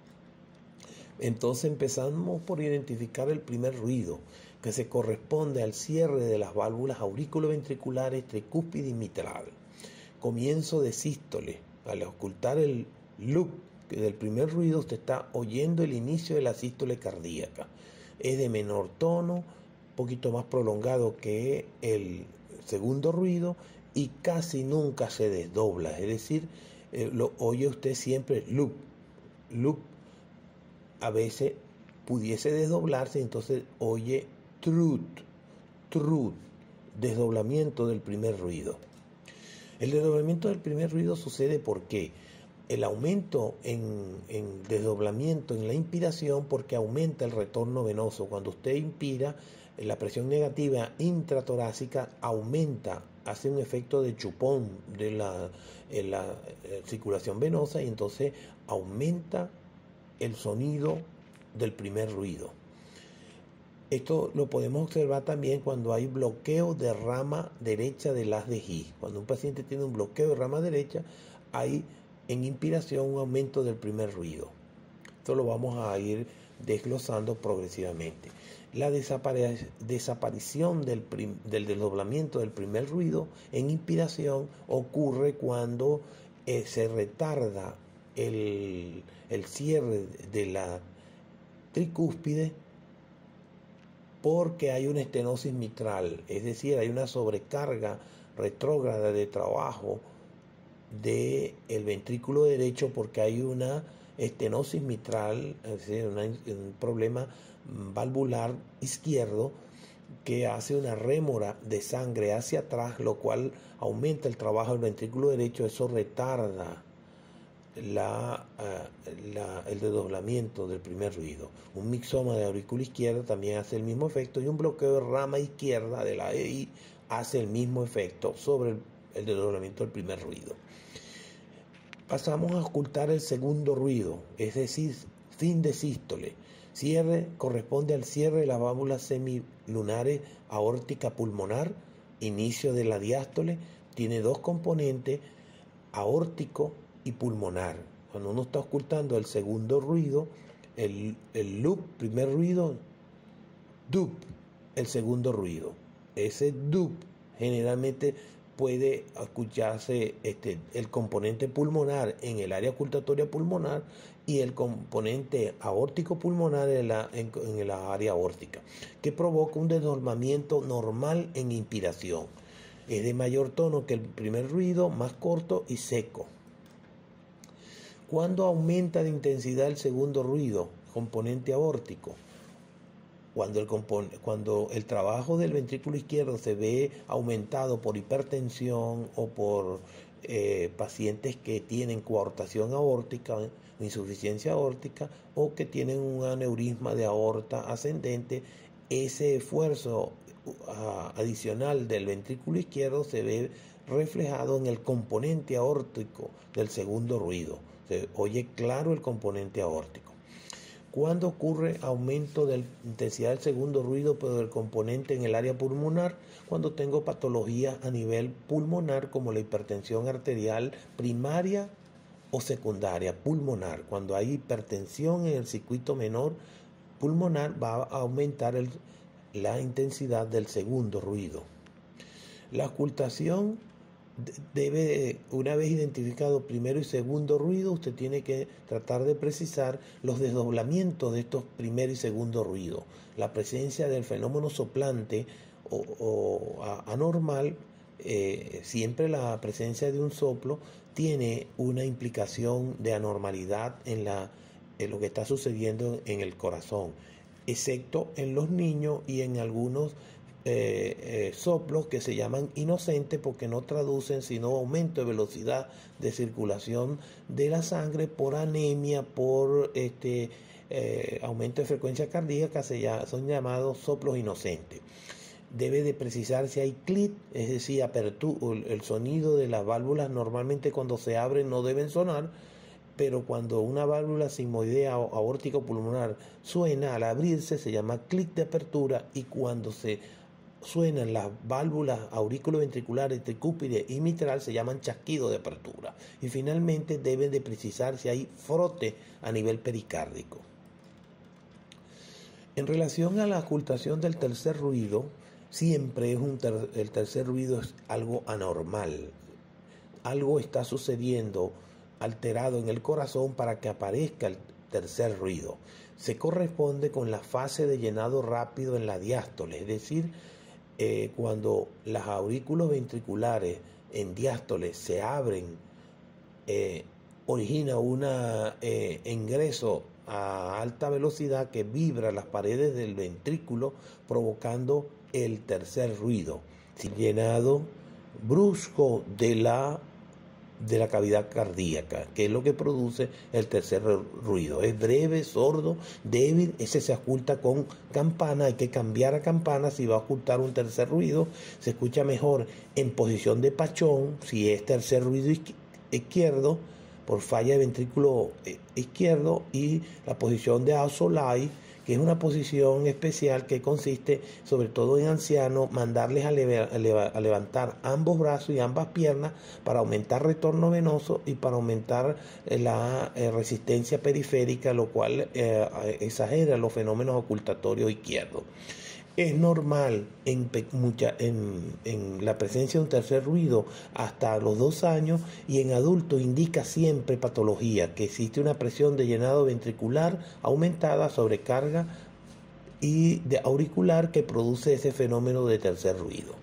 Entonces empezamos por identificar el primer ruido, que se corresponde al cierre de las válvulas auriculoventriculares tricúspide y mitral. Comienzo de sístole. Al auscultar el loop del primer ruido, usted está oyendo el inicio de la sístole cardíaca. Es de menor tono, un poquito más prolongado que el segundo ruido y casi nunca se desdobla. Es decir, lo oye usted siempre loop, loop. A veces pudiese desdoblarse, entonces oye truth, desdoblamiento del primer ruido. El desdoblamiento del primer ruido sucede porque el aumento en desdoblamiento en la inspiración, porque aumenta el retorno venoso. Cuando usted inspira, la presión negativa intratorácica aumenta, hace un efecto de chupón de la circulación venosa y entonces aumenta el sonido del primer ruido. Esto lo podemos observar también cuando hay bloqueo de rama derecha del haz de His. Cuando un paciente tiene un bloqueo de rama derecha, hay en inspiración un aumento del primer ruido. Esto lo vamos a ir desglosando progresivamente. La desaparición del desdoblamiento del primer ruido en inspiración ocurre cuando se retarda el cierre de la tricúspide porque hay una estenosis mitral, es decir, hay una sobrecarga retrógrada de trabajo del ventrículo derecho porque hay una estenosis mitral, es decir, un problema valvular izquierdo que hace una rémora de sangre hacia atrás, lo cual aumenta el trabajo del ventrículo derecho. Eso retarda el desdoblamiento del primer ruido. Un mixoma de aurícula izquierda también hace el mismo efecto y un bloqueo de rama izquierda de la EI hace el mismo efecto sobre el desdoblamiento del primer ruido. Pasamos a auscultar el segundo ruido, es decir, fin de sístole. Cierre corresponde al cierre de las válvulas semilunares aórtica pulmonar, inicio de la diástole, tiene dos componentes, aórtico y pulmonar. Cuando uno está auscultando el segundo ruido, el loop, primer ruido, dup, el segundo ruido. Ese dup generalmente puede escucharse el componente pulmonar en el área auscultatoria pulmonar y el componente aórtico pulmonar en la área aórtica, que provoca un desdoblamiento normal en inspiración. Es de mayor tono que el primer ruido, más corto y seco. ¿Cuándo aumenta de intensidad el segundo ruido, componente aórtico? Cuando el trabajo del ventrículo izquierdo se ve aumentado por hipertensión o por pacientes que tienen coartación aórtica, insuficiencia aórtica o que tienen un aneurisma de aorta ascendente, ese esfuerzo adicional del ventrículo izquierdo se ve reflejado en el componente aórtico del segundo ruido. Se oye claro el componente aórtico. ¿Cuándo ocurre aumento de la intensidad del segundo ruido, pero del componente en el área pulmonar? Cuando tengo patologías a nivel pulmonar como la hipertensión arterial primaria o secundaria pulmonar. Cuando hay hipertensión en el circuito menor pulmonar va a aumentar la intensidad del segundo ruido. La auscultación debe, una vez identificado primero y segundo ruido, usted tiene que tratar de precisar los desdoblamientos de estos primer y segundo ruido. La presencia del fenómeno soplante o anormal, siempre la presencia de un soplo tiene una implicación de anormalidad en lo que está sucediendo en el corazón, excepto en los niños y en algunos soplos que se llaman inocentes porque no traducen sino aumento de velocidad de circulación de la sangre por anemia, por aumento de frecuencia cardíaca, son llamados soplos inocentes. Debe de precisar si hay clit, es decir, el sonido de las válvulas normalmente cuando se abren no deben sonar, pero cuando una válvula sigmoidea o aórtica o pulmonar suena al abrirse se llama clic de apertura, y cuando se suenan las válvulas aurículo-ventriculares, tricúspide y mitral se llaman chasquido de apertura. Y finalmente deben de precisar si hay frote a nivel pericárdico. En relación a la ocultación del tercer ruido, siempre el tercer ruido es algo anormal. Algo está sucediendo alterado en el corazón para que aparezca el tercer ruido. Se corresponde con la fase de llenado rápido en la diástole, es decir, cuando las aurículos ventriculares en diástole se abren, origina un ingreso a alta velocidad que vibra las paredes del ventrículo provocando el tercer ruido, llenado brusco de la cavidad cardíaca, que es lo que produce el tercer ruido. Es breve, sordo, débil, ese se oculta con campana, hay que cambiar a campana si va a ocultar un tercer ruido, se escucha mejor en posición de pachón, si es tercer ruido izquierdo, por falla de ventrículo izquierdo, y la posición de Ausolai, que es una posición especial que consiste, sobre todo en ancianos, mandarles a levantar ambos brazos y ambas piernas para aumentar retorno venoso y para aumentar la resistencia periférica, lo cual exagera los fenómenos ocultatorios izquierdos. Es normal en la presencia de un tercer ruido hasta los 2 años, y en adultos indica siempre patología, que existe una presión de llenado ventricular aumentada, sobrecarga y de auricular que produce ese fenómeno de tercer ruido.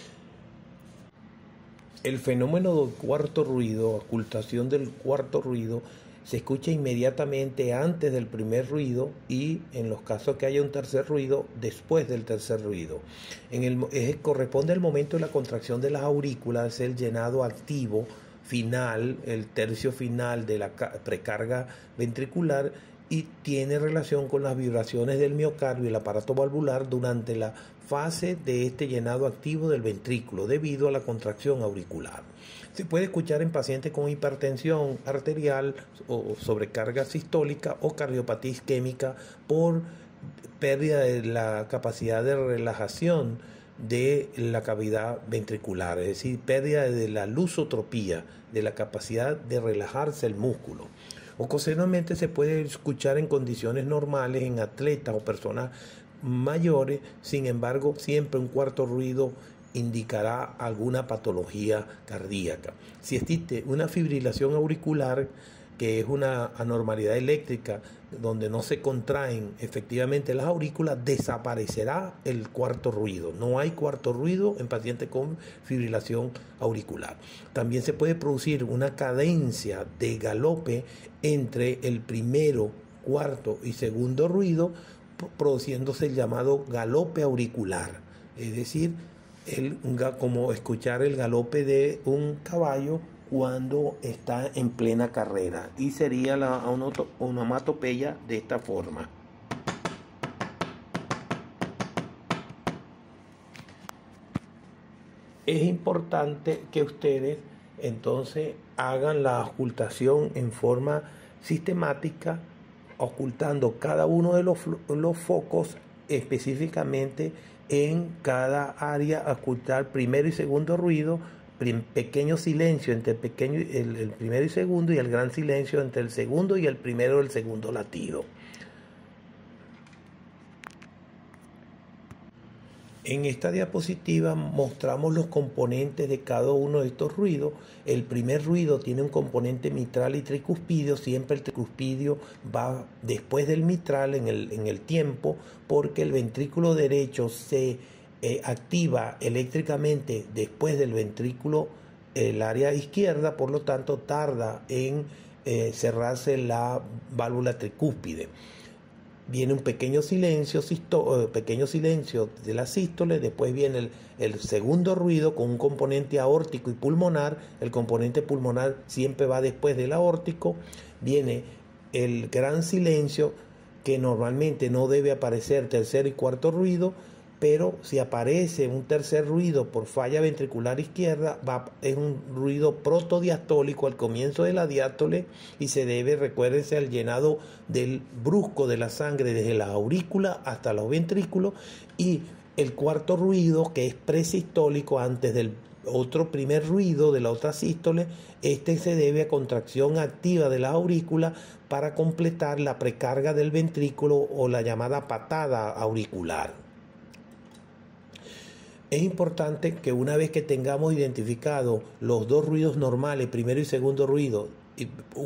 El fenómeno del cuarto ruido, ocultación del cuarto ruido, se escucha inmediatamente antes del primer ruido y, en los casos que haya un tercer ruido, después del tercer ruido. Corresponde al momento de la contracción de las aurículas, el llenado activo final, el tercio final de la precarga ventricular, y tiene relación con las vibraciones del miocardio y el aparato valvular durante la fase de este llenado activo del ventrículo debido a la contracción auricular. Se puede escuchar en pacientes con hipertensión arterial o sobrecarga sistólica o cardiopatía isquémica por pérdida de la capacidad de relajación de la cavidad ventricular, es decir, pérdida de la lusotropía, de la capacidad de relajarse el músculo. Ocasionalmente se puede escuchar en condiciones normales en atletas o personas mayores, sin embargo, siempre un cuarto ruido indicará alguna patología cardíaca. Si existe una fibrilación auricular, que es una anormalidad eléctrica donde no se contraen efectivamente las aurículas, desaparecerá el cuarto ruido. No hay cuarto ruido en pacientes con fibrilación auricular. También se puede producir una cadencia de galope entre el primero, cuarto y segundo ruido, produciéndose el llamado galope auricular, es decir, como escuchar el galope de un caballo cuando está en plena carrera, y sería la onomatopeya de esta forma. Es importante que ustedes entonces hagan la ocultación en forma sistemática, ocultando cada uno de los focos específicamente en cada área, ocultar primero y segundo ruido, pequeño silencio entre el primero y segundo, y el gran silencio entre el segundo y el primero del segundo latido. En esta diapositiva mostramos los componentes de cada uno de estos ruidos. El primer ruido tiene un componente mitral y tricuspidio. Siempre el tricuspidio va después del mitral en el tiempo, porque el ventrículo derecho se activa eléctricamente después del ventrículo, el área izquierda, por lo tanto tarda en cerrarse la válvula tricúspide. viene un pequeño silencio de la sístole, después viene el segundo ruido con un componente aórtico y pulmonar. El componente pulmonar siempre va después del aórtico. Viene el gran silencio, que normalmente no debe aparecer tercer y cuarto ruido, pero si aparece un tercer ruido por falla ventricular izquierda, es un ruido protodiastólico al comienzo de la diástole y se debe, recuérdense, al llenado del brusco de la sangre desde la aurícula hasta los ventrículos. Y el cuarto ruido, que es presistólico, antes del otro primer ruido de la otra sístole, se debe a contracción activa de la aurícula para completar la precarga del ventrículo o la llamada patada auricular. Es importante que una vez que tengamos identificado los dos ruidos normales, primero y segundo ruido, y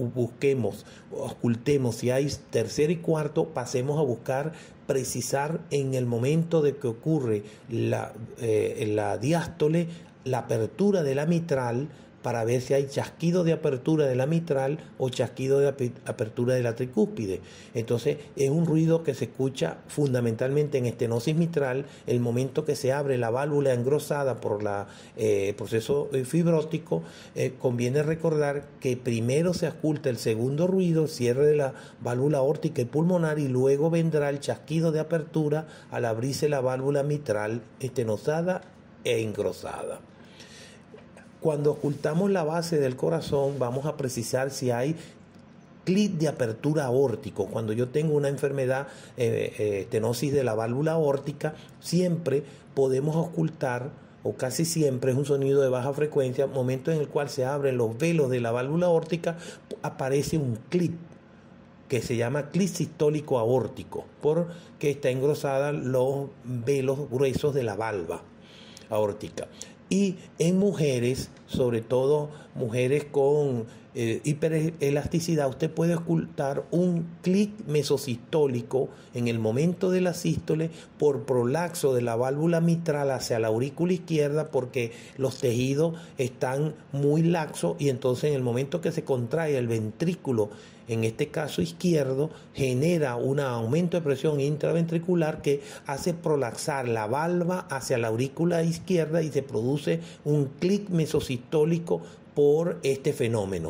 ocultemos si hay tercero y cuarto, pasemos a buscar precisar en el momento de que ocurre la diástole, la apertura de la mitral, para ver si hay chasquido de apertura de la mitral o chasquido de apertura de la tricúspide. Entonces es un ruido que se escucha fundamentalmente en estenosis mitral, el momento que se abre la válvula engrosada por el proceso fibrótico. Conviene recordar que primero se oculta el segundo ruido, cierre de la válvula aórtica y pulmonar, y luego vendrá el chasquido de apertura al abrirse la válvula mitral estenosada e engrosada. Cuando ocultamos la base del corazón, vamos a precisar si hay clic de apertura aórtico. Cuando yo tengo una enfermedad, estenosis de la válvula aórtica, siempre podemos ocultar, o casi siempre es un sonido de baja frecuencia, momento en el cual se abren los velos de la válvula aórtica, aparece un clic que se llama clic sistólico aórtico, porque está engrosada los velos gruesos de la valva aórtica. Y en mujeres, sobre todo mujeres con hiperelasticidad, usted puede ocultar un clic mesosistólico en el momento de la sístole por prolaxo de la válvula mitral hacia la aurícula izquierda, porque los tejidos están muy laxos, y entonces en el momento que se contrae el ventrículo, en este caso izquierdo, genera un aumento de presión intraventricular que hace prolaxar la valva hacia la aurícula izquierda y se produce un clic mesosistólico por este fenómeno.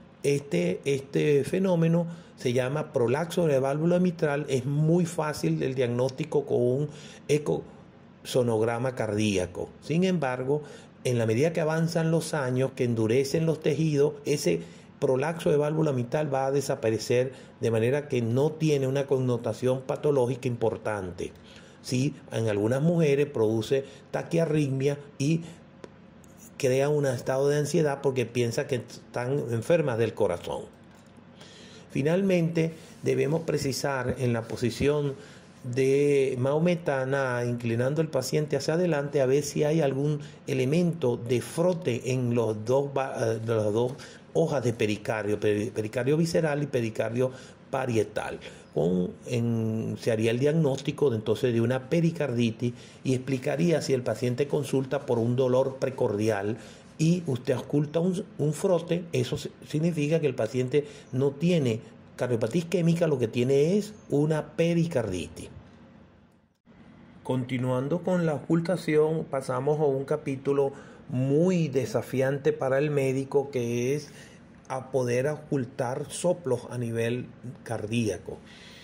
Este fenómeno se llama prolaxo de la válvula mitral. Es muy fácil el diagnóstico con un ecosonograma cardíaco. Sin embargo, en la medida que avanzan los años, que endurecen los tejidos, ese prolaxo de válvula mitral va a desaparecer, de manera que no tiene una connotación patológica importante. Sí, en algunas mujeres produce taquiarritmia y crea un estado de ansiedad porque piensa que están enfermas del corazón. Finalmente, debemos precisar en la posición de maometana, inclinando el paciente hacia adelante, a ver si hay algún elemento de frote en las dos hojas de pericardio, pericardio visceral y pericardio parietal. Se haría el diagnóstico entonces de una pericarditis y explicaría si el paciente consulta por un dolor precordial y usted oculta un frote. Eso significa que el paciente no tiene cardiopatía isquémica, lo que tiene es una pericarditis. Continuando con la ocultación, pasamos a un capítulo muy desafiante para el médico, que es a poder ocultar soplos a nivel cardíaco.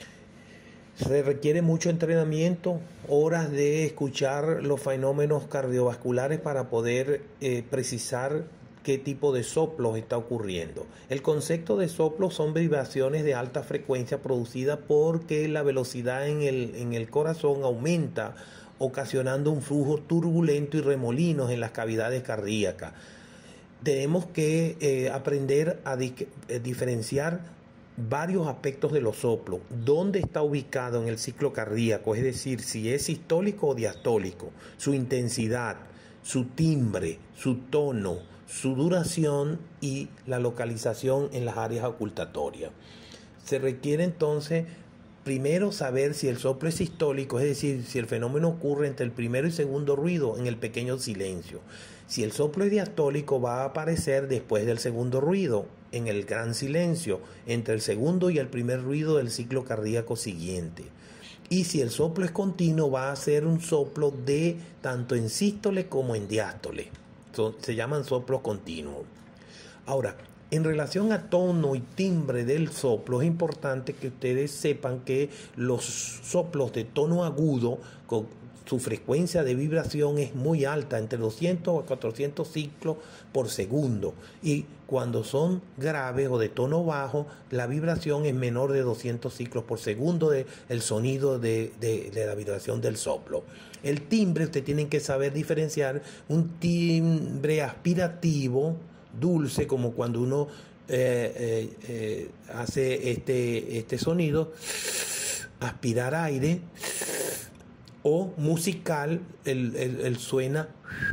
Se requiere mucho entrenamiento, horas de escuchar los fenómenos cardiovasculares para poder precisar qué tipo de soplos está ocurriendo. El concepto de soplos son vibraciones de alta frecuencia producidas porque la velocidad en el corazón aumenta, ocasionando un flujo turbulento y remolinos en las cavidades cardíacas. Tenemos que aprender a diferenciar varios aspectos de los soplos. ¿Dónde está ubicado en el ciclo cardíaco? Es decir, si es sistólico o diastólico, su intensidad, su timbre, su tono, su duración y la localización en las áreas ocultatorias. Se requiere entonces primero saber si el soplo es sistólico, es decir, si el fenómeno ocurre entre el primero y segundo ruido en el pequeño silencio. Si el soplo es diastólico, va a aparecer después del segundo ruido, en el gran silencio, entre el segundo y el primer ruido del ciclo cardíaco siguiente. Y si el soplo es continuo, va a ser un soplo de tanto en sístole como en diástole. Se llaman soplos continuos. Ahora, en relación a tono y timbre del soplo, es importante que ustedes sepan que los soplos de tono agudo, con su frecuencia de vibración es muy alta, entre 200 a 400 ciclos por segundo. Y cuando son graves o de tono bajo, la vibración es menor de 200 ciclos por segundo del sonido de la vibración del soplo. El timbre, ustedes tienen que saber diferenciar un timbre aspirativo, dulce, como cuando uno hace este sonido, aspirar aire, o musical, el suena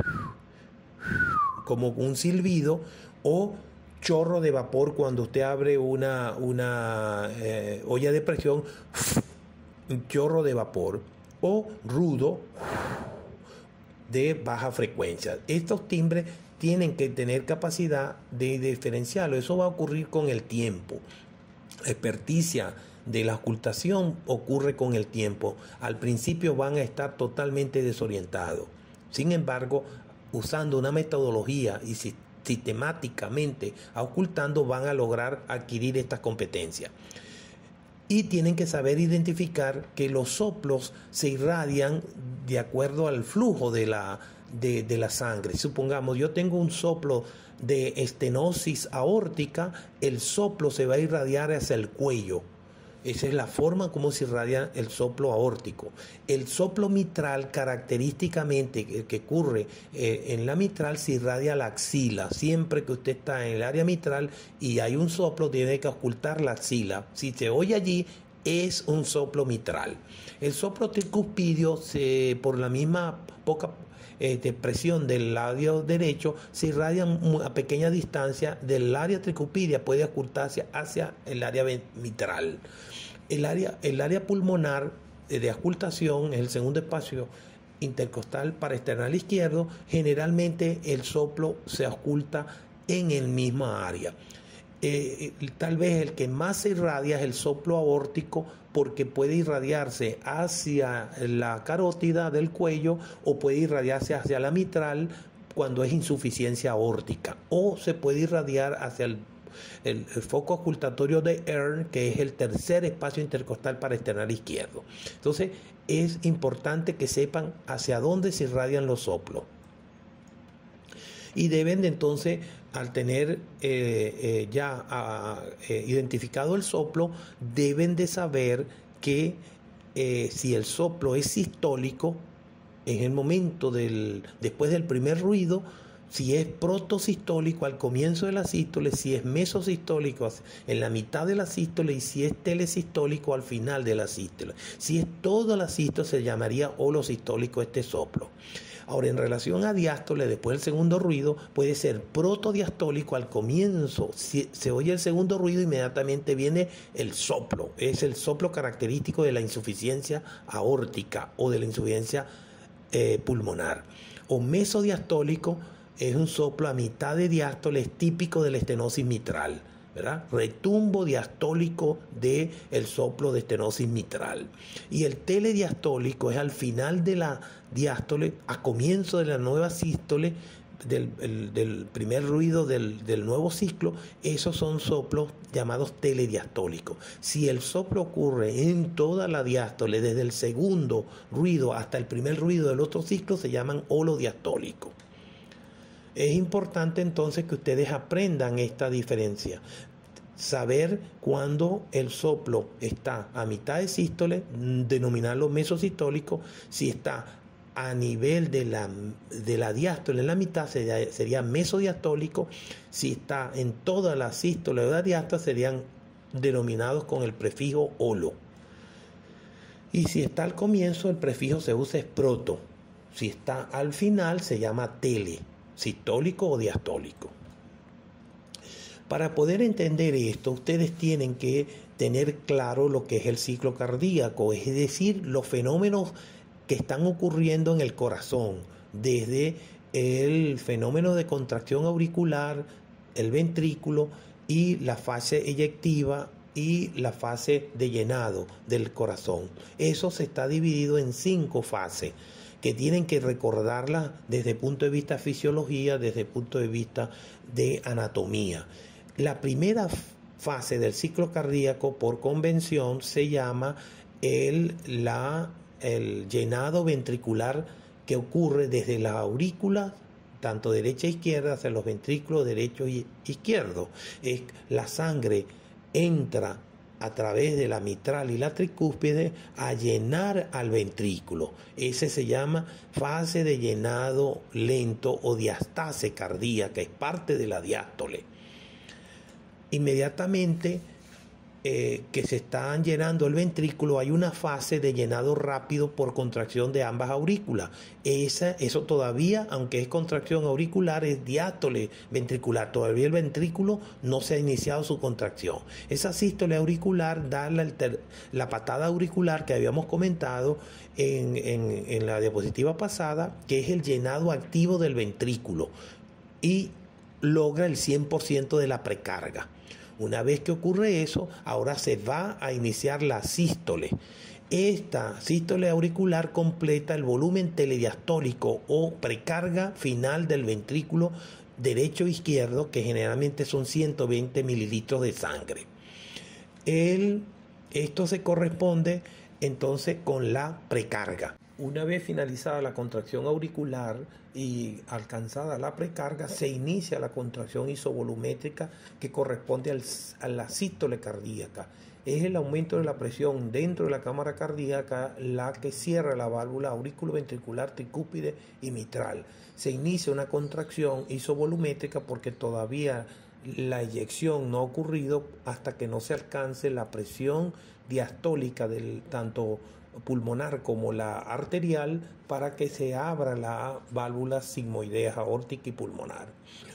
como un silbido, o chorro de vapor cuando usted abre una olla de presión, un chorro de vapor, o rudo de baja frecuencia. Estos timbres tienen que tener capacidad de diferenciarlo. Eso va a ocurrir con el tiempo. La experticia de la ocultación ocurre con el tiempo. Al principio van a estar totalmente desorientados. Sin embargo, usando una metodología y sistemáticamente ocultando, van a lograr adquirir estas competencias. Y tienen que saber identificar que los soplos se irradian de acuerdo al flujo de la sangre. Supongamos, yo tengo un soplo de estenosis aórtica, el soplo se va a irradiar hacia el cuello. Esa es la forma como se irradia el soplo aórtico. El soplo mitral, característicamente, que ocurre en la mitral, se irradia a la axila. Siempre que usted está en el área mitral y hay un soplo, tiene que ocultar la axila. Si se oye allí, es un soplo mitral. El soplo tricuspidio, por la misma poca presión del labio derecho, se irradia a pequeña distancia del área tricuspidia, puede ocultarse hacia el área mitral. El área pulmonar de ocultación es el segundo espacio intercostal parasternal izquierdo. Generalmente el soplo se oculta en el mismo área. Tal vez el que más se irradia es el soplo aórtico, porque puede irradiarse hacia la carótida del cuello o puede irradiarse hacia la mitral cuando es insuficiencia aórtica, o se puede irradiar hacia el foco ocultatorio de Earn, que es el tercer espacio intercostal parasternal izquierdo. Entonces es importante que sepan hacia dónde se irradian los soplos. Y deben de entonces, al tener identificado el soplo, deben de saber que si el soplo es sistólico, en el momento después del primer ruido, si es protosistólico al comienzo de la sístole, si es mesosistólico en la mitad de la sístole, y si es telesistólico al final de la sístole. Si es toda la sístole, se llamaría holosistólico este soplo. Ahora, en relación a diástole, después del segundo ruido, puede ser protodiastólico al comienzo. Si se oye el segundo ruido, inmediatamente viene el soplo. Es el soplo característico de la insuficiencia aórtica o de la insuficiencia pulmonar. O mesodiastólico es un soplo a mitad de diástole, es típico de la estenosis mitral, ¿verdad? Retumbo diastólico del soplo de estenosis mitral. Y el telediastólico es al final de la diástole, a comienzo de la nueva sístole, del primer ruido del nuevo ciclo. Esos son soplos llamados telediastólicos. Si el soplo ocurre en toda la diástole, desde el segundo ruido hasta el primer ruido del otro ciclo, se llaman holodiastólicos. Es importante entonces que ustedes aprendan esta diferencia. Saber cuándo el soplo está a mitad de sístole, denominarlo mesosistólico. Si está a nivel de la diástole, en la mitad, sería mesodiastólico. Si está en toda la sístole o la diástole, serían denominados con el prefijo holo. Y si está al comienzo, el prefijo se usa es proto. Si está al final, se llama tele, sistólico o diastólico. Para poder entender esto, ustedes tienen que tener claro lo que es el ciclo cardíaco, es decir, los fenómenos que están ocurriendo en el corazón, desde el fenómeno de contracción auricular, el ventrículo y la fase eyectiva y la fase de llenado del corazón. Eso se está dividido en 5 fases que tienen que recordarlas desde el punto de vista de fisiología, desde el punto de vista de anatomía. La primera fase del ciclo cardíaco por convención se llama el llenado ventricular, que ocurre desde las aurículas, tanto derecha e izquierda, hacia los ventrículos derecho y izquierdo. La sangre entra a través de la mitral y la tricúspide a llenar al ventrículo. Ese se llama fase de llenado lento o diastase cardíaca, es parte de la diástole. Inmediatamente que se están llenando el ventrículo, hay una fase de llenado rápido por contracción de ambas aurículas. Eso todavía, aunque es contracción auricular, es diástole ventricular. Todavía el ventrículo no se ha iniciado su contracción. Esa sístole auricular da la patada auricular que habíamos comentado en la diapositiva pasada, que es el llenado activo del ventrículo y logra el 100% de la precarga. Una vez que ocurre eso, ahora se va a iniciar la sístole. Esta sístole auricular completa el volumen telediastólico o precarga final del ventrículo derecho e izquierdo, que generalmente son 120 mililitros de sangre. Esto se corresponde entonces con la precarga. Una vez finalizada la contracción auricular y alcanzada la precarga, se inicia la contracción isovolumétrica, que corresponde a la sístole cardíaca. Es el aumento de la presión dentro de la cámara cardíaca la que cierra la válvula auriculoventricular, tricúspide y mitral. Se inicia una contracción isovolumétrica porque todavía la eyección no ha ocurrido hasta que no se alcance la presión diastólica del tanto pulmonar como la arterial, para que se abra la válvula sigmoidea aórtica y pulmonar.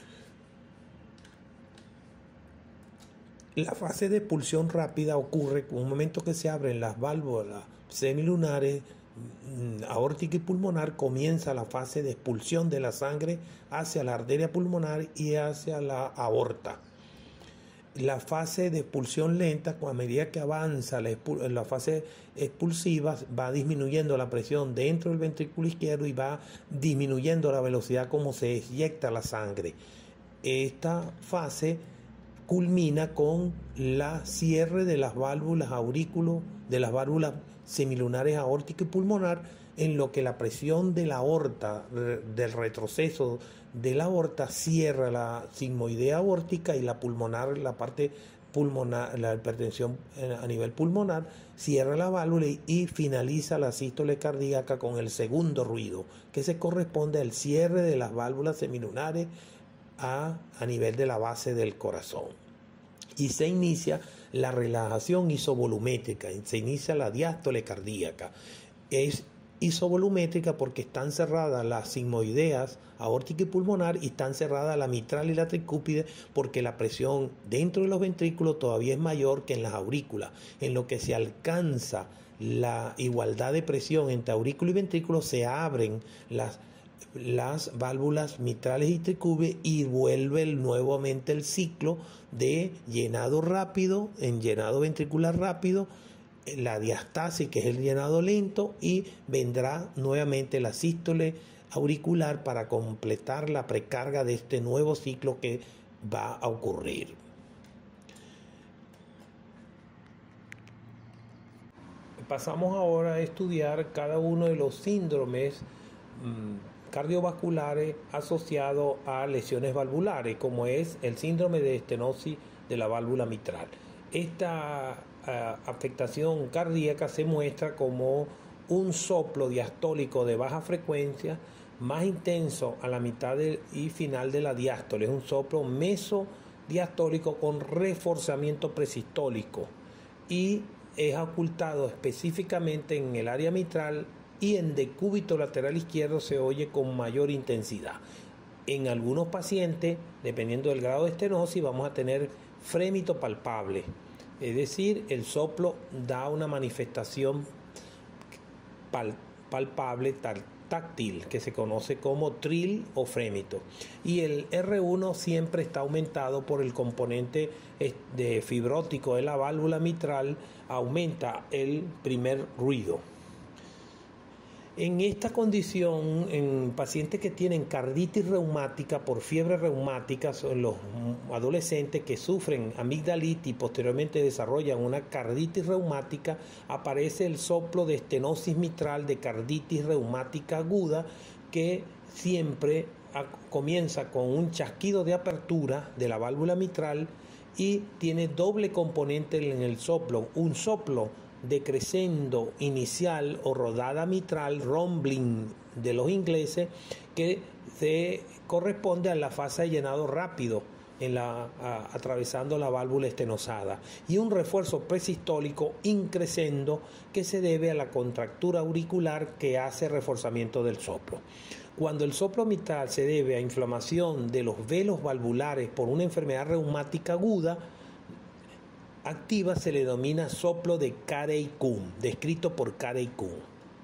La fase de expulsión rápida ocurre con un momento que se abren las válvulas semilunares aórtica y pulmonar. Comienza la fase de expulsión de la sangre hacia la arteria pulmonar y hacia la aorta. La fase de expulsión lenta, a medida que avanza la fase expulsiva, va disminuyendo la presión dentro del ventrículo izquierdo y va disminuyendo la velocidad como se eyecta la sangre. Esta fase culmina con la cierre de las válvulas de las válvulas semilunares aórtica y pulmonar, en lo que la presión de la aorta, del retroceso de la aorta, cierra la sigmoidea aórtica, y la pulmonar, la parte pulmonar, la hipertensión a nivel pulmonar, cierra la válvula y finaliza la sístole cardíaca con el segundo ruido, que se corresponde al cierre de las válvulas semilunares a nivel de la base del corazón. Y se inicia la relajación isovolumétrica, se inicia la diástole cardíaca. Es isovolumétrica porque están cerradas las sigmoideas aórtica y pulmonar, y están cerradas la mitral y la tricúspide, porque la presión dentro de los ventrículos todavía es mayor que en las aurículas. En lo que se alcanza la igualdad de presión entre aurículo y ventrículo, se abren las válvulas mitrales y tricúspide y vuelve nuevamente el ciclo de llenado rápido en llenado ventricular rápido, la diastasis, que es el llenado lento, y vendrá nuevamente la sístole auricular para completar la precarga de este nuevo ciclo que va a ocurrir. Pasamos ahora a estudiar cada uno de los síndromes cardiovasculares asociados a lesiones valvulares, como es el síndrome de estenosis de la válvula mitral. Esta afectación cardíaca se muestra como un soplo diastólico de baja frecuencia, más intenso a la mitad y final de la diástole. Es un soplo mesodiastólico con reforzamiento presistólico, y es ocultado específicamente en el área mitral, y en decúbito lateral izquierdo se oye con mayor intensidad. En algunos pacientes, dependiendo del grado de estenosis, vamos a tener frémito palpable. Es decir, el soplo da una manifestación palpable, táctil, que se conoce como trill o frémito. Y el R1 siempre está aumentado por el componente fibrótico de la válvula mitral, aumenta el primer ruido. En esta condición, en pacientes que tienen carditis reumática por fiebre reumática, son los adolescentes que sufren amigdalitis y posteriormente desarrollan una carditis reumática, aparece el soplo de estenosis mitral de carditis reumática aguda, que siempre comienza con un chasquido de apertura de la válvula mitral y tiene doble componente en el soplo, un soplo decrescendo inicial o rodada mitral, rumbling de los ingleses, que se corresponde a la fase de llenado rápido atravesando la válvula estenosada, y un refuerzo presistólico increscendo que se debe a la contractura auricular que hace reforzamiento del soplo. Cuando el soplo mitral se debe a inflamación de los velos valvulares por una enfermedad reumática aguda activa, se le denomina soplo de Carey-Coon, descrito por Carey-Coon.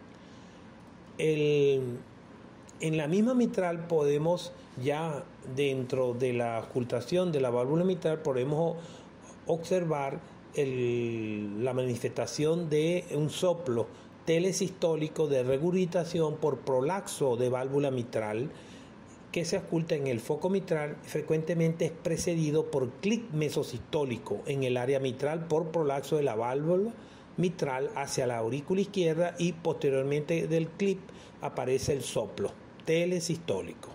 En la misma mitral podemos, ya dentro de la ocultación de la válvula mitral, podemos observar la manifestación de un soplo telesistólico de regurgitación por prolaxo de válvula mitral, que se oculta en el foco mitral. Frecuentemente es precedido por clic mesosistólico en el área mitral por prolaxo de la válvula mitral hacia la aurícula izquierda, y posteriormente del clip aparece el soplo telesistólico.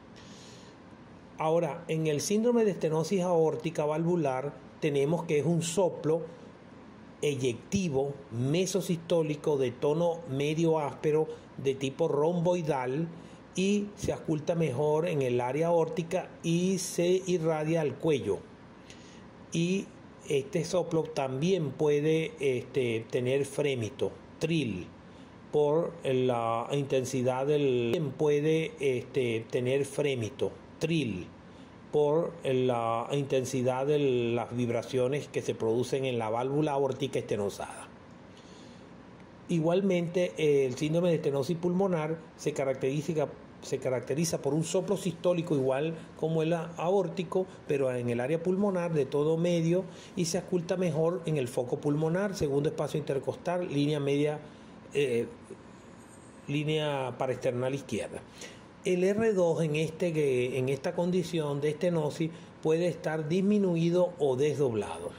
Ahora, en el síndrome de estenosis aórtica valvular tenemos que es un soplo eyectivo mesosistólico de tono medio áspero de tipo romboidal, y se oculta mejor en el área aórtica y se irradia al cuello. Y este soplo también puede tener frémito, trill, por la intensidad del... Puede tener frémito, trill, por la intensidad de las vibraciones que se producen en la válvula aórtica estenosada. Igualmente, el síndrome de estenosis pulmonar se caracteriza por un soplo sistólico igual como el aórtico, pero en el área pulmonar de todo medio, y se oculta mejor en el foco pulmonar, segundo espacio intercostal, línea media, línea paraesternal izquierda. El R2 en esta condición de estenosis puede estar disminuido o desdoblado.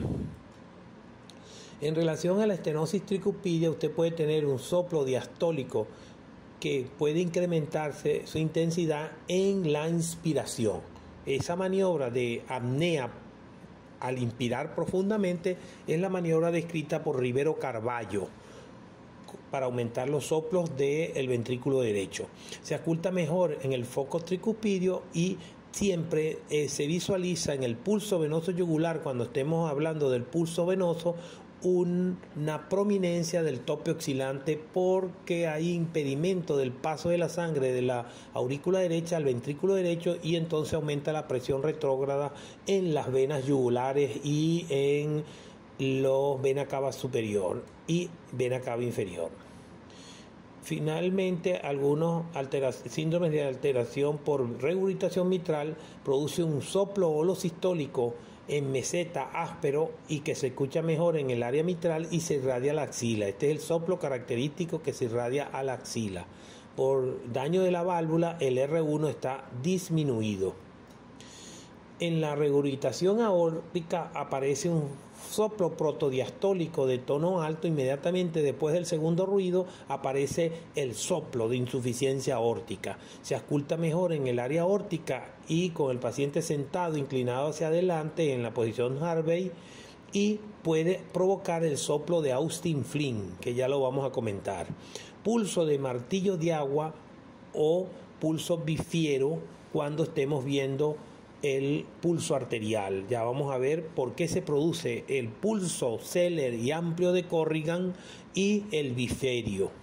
En relación a la estenosis tricupídea, usted puede tener un soplo diastólico que puede incrementarse su intensidad en la inspiración. Esa maniobra de apnea al inspirar profundamente es la maniobra descrita por Rivero Carballo para aumentar los soplos del ventrículo derecho. Se oculta mejor en el foco tricupídeo y siempre se visualiza en el pulso venoso yugular, cuando estemos hablando del pulso venoso, una prominencia del tope oscilante, porque hay impedimento del paso de la sangre de la aurícula derecha al ventrículo derecho, y entonces aumenta la presión retrógrada en las venas yugulares y en los vena cava superior y vena cava inferior. Finalmente, algunos síndromes de alteración por regurgitación mitral produce un soplo holosistólico en meseta áspero y que se escucha mejor en el área mitral y se irradia a la axila. Este es el soplo característico que se irradia a la axila. Por daño de la válvula, el R1 está disminuido. En la regurgitación aórtica aparece un soplo protodiastólico de tono alto. Inmediatamente después del segundo ruido aparece el soplo de insuficiencia aórtica. Se oculta mejor en el área aórtica y con el paciente sentado inclinado hacia adelante en la posición Harvey, y puede provocar el soplo de Austin Flynn, que ya lo vamos a comentar. Pulso de martillo de agua o pulso bifiero cuando estemos viendo el pulso arterial. Ya vamos a ver por qué se produce el pulso Zeller y amplio de Corrigan y el biferio.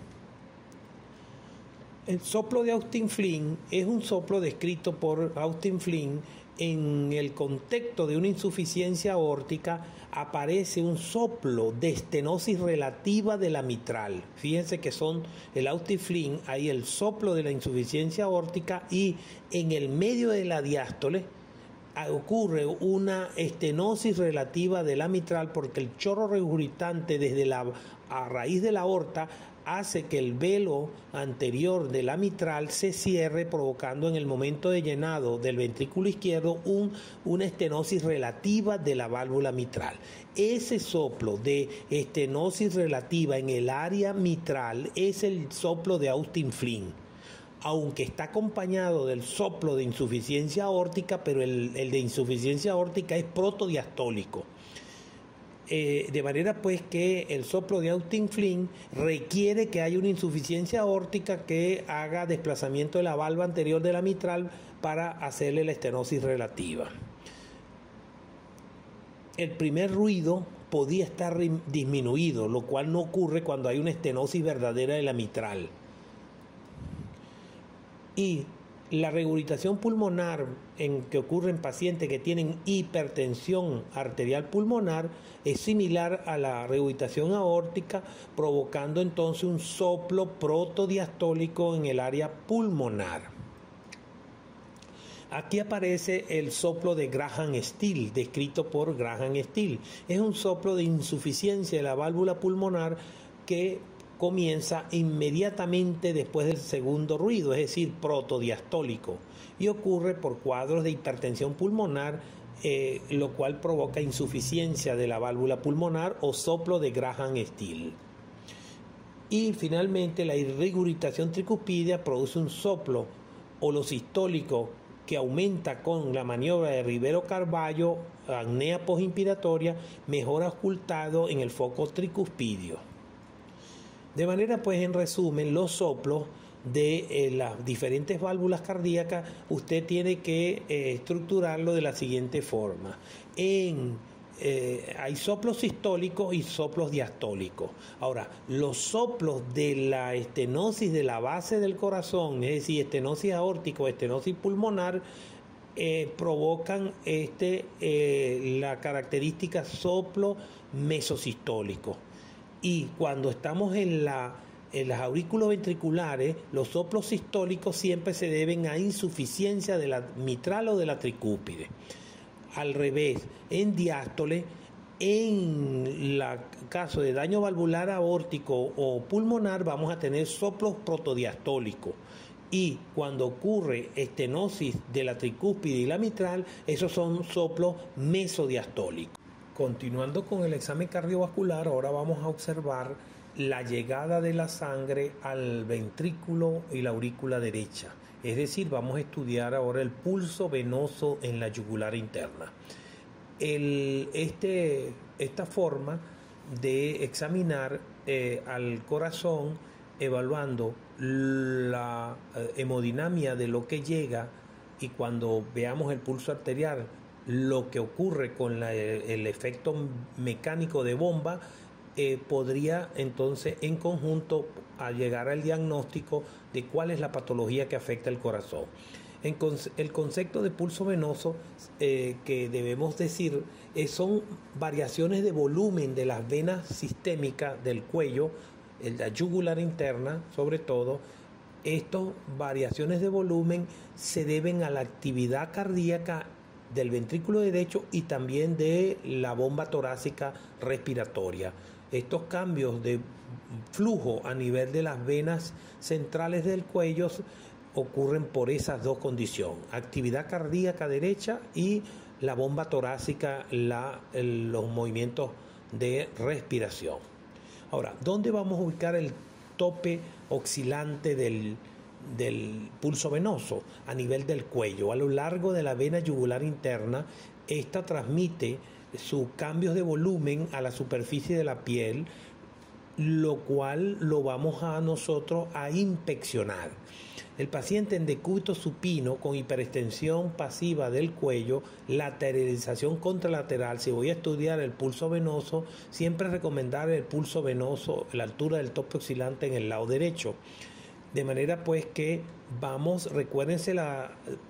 El soplo de Austin Flynn es un soplo descrito por Austin Flynn en el contexto de una insuficiencia aórtica aparece un soplo de estenosis relativa de la mitral. Fíjense que son el Austin-Flint, hay el soplo de la insuficiencia aórtica y en el medio de la diástole ocurre una estenosis relativa de la mitral porque el chorro regurgitante a raíz de la aorta hace que el velo anterior de la mitral se cierre, provocando en el momento de llenado del ventrículo izquierdo una estenosis relativa de la válvula mitral. Ese soplo de estenosis relativa en el área mitral es el soplo de Austin-Flint, aunque está acompañado del soplo de insuficiencia aórtica, pero el de insuficiencia aórtica es protodiastólico. De manera pues que el soplo de Austin-Flint requiere que haya una insuficiencia aórtica que haga desplazamiento de la valva anterior de la mitral para hacerle la estenosis relativa. El primer ruido podía estar disminuido, lo cual no ocurre cuando hay una estenosis verdadera de la mitral. Y la regurgitación pulmonar que ocurre en pacientes que tienen hipertensión arterial pulmonar es similar a la regurgitación aórtica, provocando entonces un soplo protodiastólico en el área pulmonar. Aquí aparece el soplo de Graham-Still, descrito por Graham-Still. Es un soplo de insuficiencia de la válvula pulmonar que comienza inmediatamente después del segundo ruido, es decir, protodiastólico, y ocurre por cuadros de hipertensión pulmonar, lo cual provoca insuficiencia de la válvula pulmonar o soplo de Graham-Still. Y finalmente la regurgitación tricuspidea produce un soplo holosistólico que aumenta con la maniobra de Rivero-Carballo, apnea postinspiratoria, mejor ocultado en el foco tricuspidio. De manera pues, en resumen, los soplos de las diferentes válvulas cardíacas usted tiene que estructurarlo de la siguiente forma. Hay soplos sistólicos y soplos diastólicos. Ahora, los soplos de la estenosis de la base del corazón, es decir, estenosis aórtica o estenosis pulmonar, provocan la característica soplo mesosistólico. Y cuando estamos en las aurículos ventriculares, los soplos sistólicos siempre se deben a insuficiencia de la mitral o de la tricúspide. Al revés, en diástole, en el caso de daño valvular aórtico o pulmonar, vamos a tener soplos protodiastólicos. Y cuando ocurre estenosis de la tricúspide y la mitral, esos son soplos mesodiastólicos. Continuando con el examen cardiovascular, ahora vamos a observar la llegada de la sangre al ventrículo y la aurícula derecha. Es decir, vamos a estudiar ahora el pulso venoso en la yugular interna. Esta forma de examinar al corazón evaluando la hemodinamia de lo que llega, y cuando veamos el pulso arterial, lo que ocurre con el efecto mecánico de bomba, podría entonces en conjunto a llegar al diagnóstico de cuál es la patología que afecta el corazón. El concepto de pulso venoso que debemos decir son variaciones de volumen de las venas sistémicas del cuello, la yugular interna sobre todo. Estas variaciones de volumen se deben a la actividad cardíaca del ventrículo derecho y también de la bomba torácica respiratoria. Estos cambios de flujo a nivel de las venas centrales del cuello ocurren por esas dos condiciones: actividad cardíaca derecha y la bomba torácica, los movimientos de respiración. Ahora, ¿dónde vamos a ubicar el tope oscilante del pulso venoso? A nivel del cuello, a lo largo de la vena yugular interna. Esta transmite sus cambios de volumen a la superficie de la piel, lo cual lo vamos a nosotros a inspeccionar. El paciente en decúbito supino con hiperextensión pasiva del cuello, lateralización contralateral, si voy a estudiar el pulso venoso, siempre recomendar el pulso venoso, la altura del tope oscilante en el lado derecho. De manera pues que recuérdense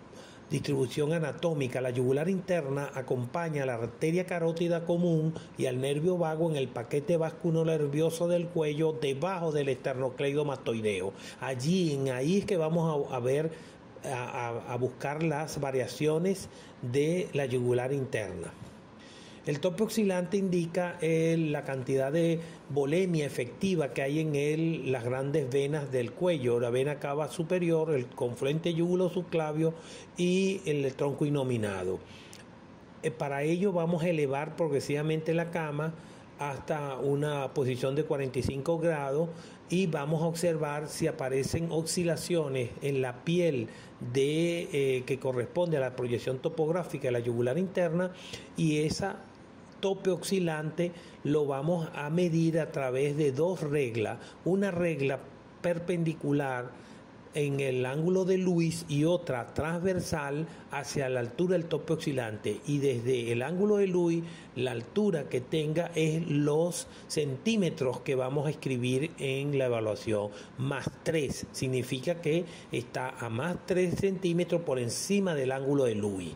Distribución anatómica. La yugular interna acompaña a la arteria carótida común y al nervio vago en el paquete vasculonervioso del cuello debajo del esternocleidomastoideo. Ahí es que vamos a ver, a buscar las variaciones de la yugular interna. El tope oscilante indica la cantidad de volemia efectiva que hay en las grandes venas del cuello, la vena cava superior, el confluente yúgulo subclavio y el tronco innominado. Para ello vamos a elevar progresivamente la cama hasta una posición de 45 grados y vamos a observar si aparecen oscilaciones en la piel que corresponde a la proyección topográfica de la yugular interna, y esa tope oscilante lo vamos a medir a través de dos reglas, una regla perpendicular en el ángulo de Lewis y otra transversal hacia la altura del tope oscilante, y desde el ángulo de Lewis la altura que tenga es los centímetros que vamos a escribir en la evaluación. Más 3 significa que está a más 3 centímetros por encima del ángulo de Lewis.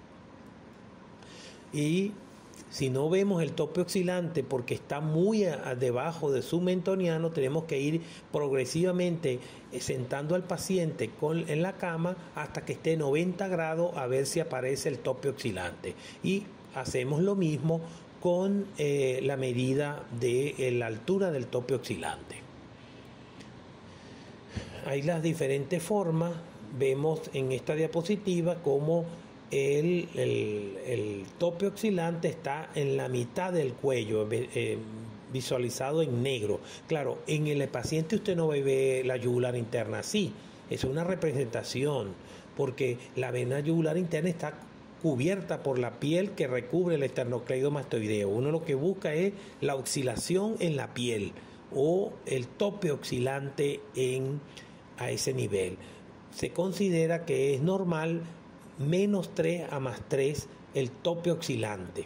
Y si no vemos el tope oscilante porque está muy debajo de su mentoniano, tenemos que ir progresivamente sentando al paciente en la cama hasta que esté 90 grados a ver si aparece el tope oscilante. Y hacemos lo mismo con la medida de la altura del tope oscilante. Hay las diferentes formas. Vemos en esta diapositiva cómo el tope oscilante está en la mitad del cuello, visualizado en negro. Claro, en el paciente usted no ve la yugular interna así, es una representación, porque la vena yugular interna está cubierta por la piel que recubre el esternocleidomastoideo. Uno lo que busca es la oscilación en la piel o el tope oscilante a ese nivel. Se considera que es normal menos 3 a más 3 el tope oscilante.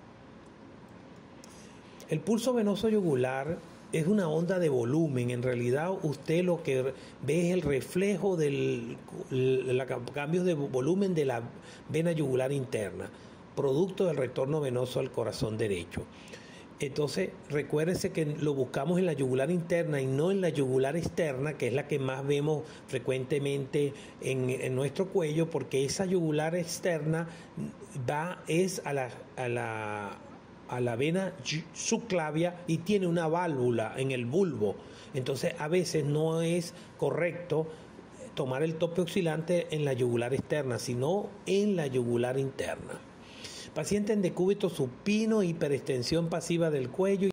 El pulso venoso yugular es una onda de volumen. En realidad usted lo que ve es el reflejo del cambio de volumen de la vena yugular interna, producto del retorno venoso al corazón derecho. Entonces, recuérdese que lo buscamos en la yugular interna y no en la yugular externa, que es la que más vemos frecuentemente en nuestro cuello, porque esa yugular externa es a la vena subclavia y tiene una válvula en el bulbo. Entonces, a veces no es correcto tomar el tope oscilante en la yugular externa, sino en la yugular interna. Paciente en decúbito supino, hiperextensión pasiva del cuello.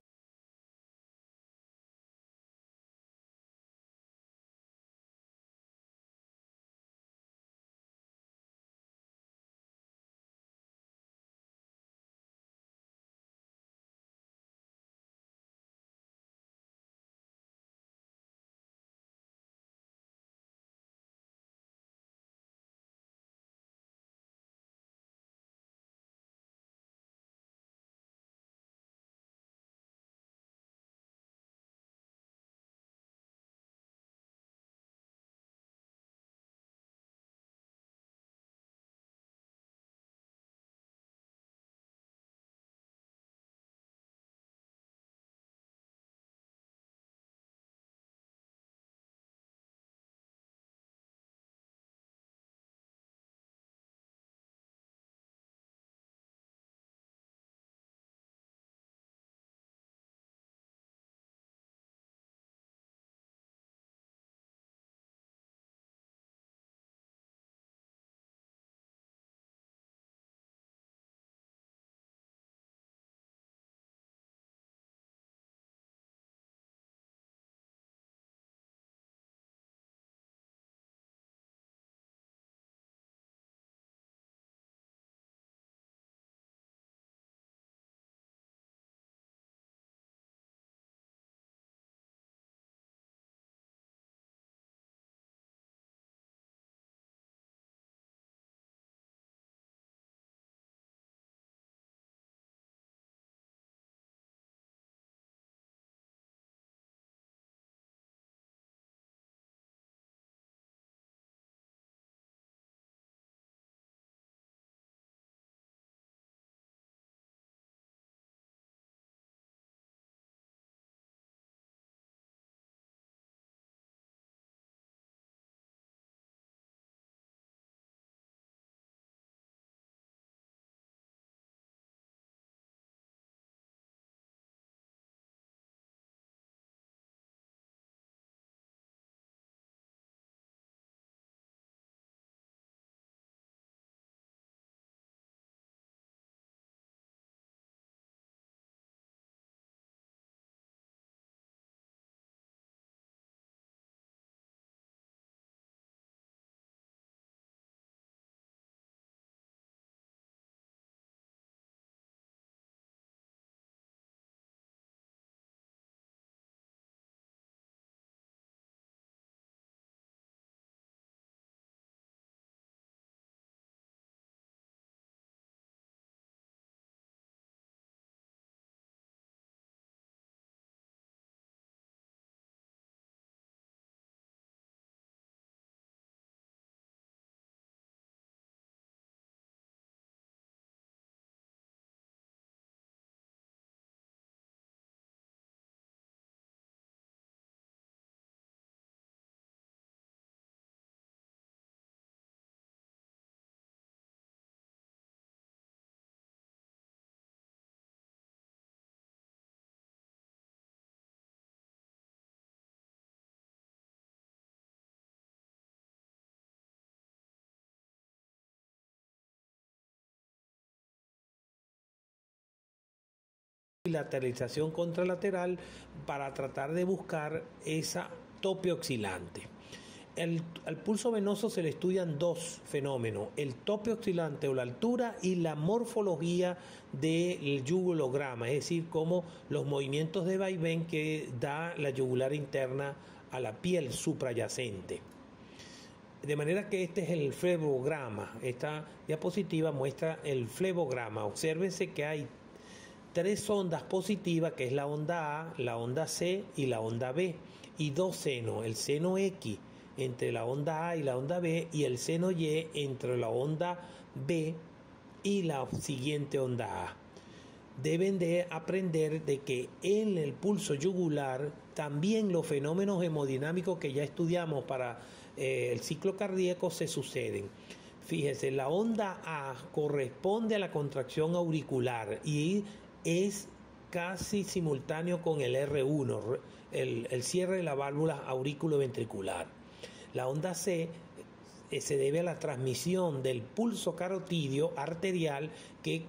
bilateralización contralateral para tratar de buscar esa tope oscilante. Al pulso venoso se le estudian dos fenómenos: el tope oscilante o la altura, y la morfología del yugulograma, es decir, como los movimientos de vaivén que da la yugular interna a la piel suprayacente. De manera que este es el flebograma. Esta diapositiva muestra el flebograma. Obsérvese que hay tres ondas positivas, que es la onda A, la onda C y la onda B, y dos senos: el seno X entre la onda A y la onda B, y el seno Y entre la onda B y la siguiente onda A. Deben de aprender de que en el pulso yugular también los fenómenos hemodinámicos que ya estudiamos para el ciclo cardíaco se suceden. Fíjese, la onda A corresponde a la contracción auricular y es casi simultáneo con el R1, el cierre de la válvula aurículo-ventricular. La onda C se debe a la transmisión del pulso carotidio arterial que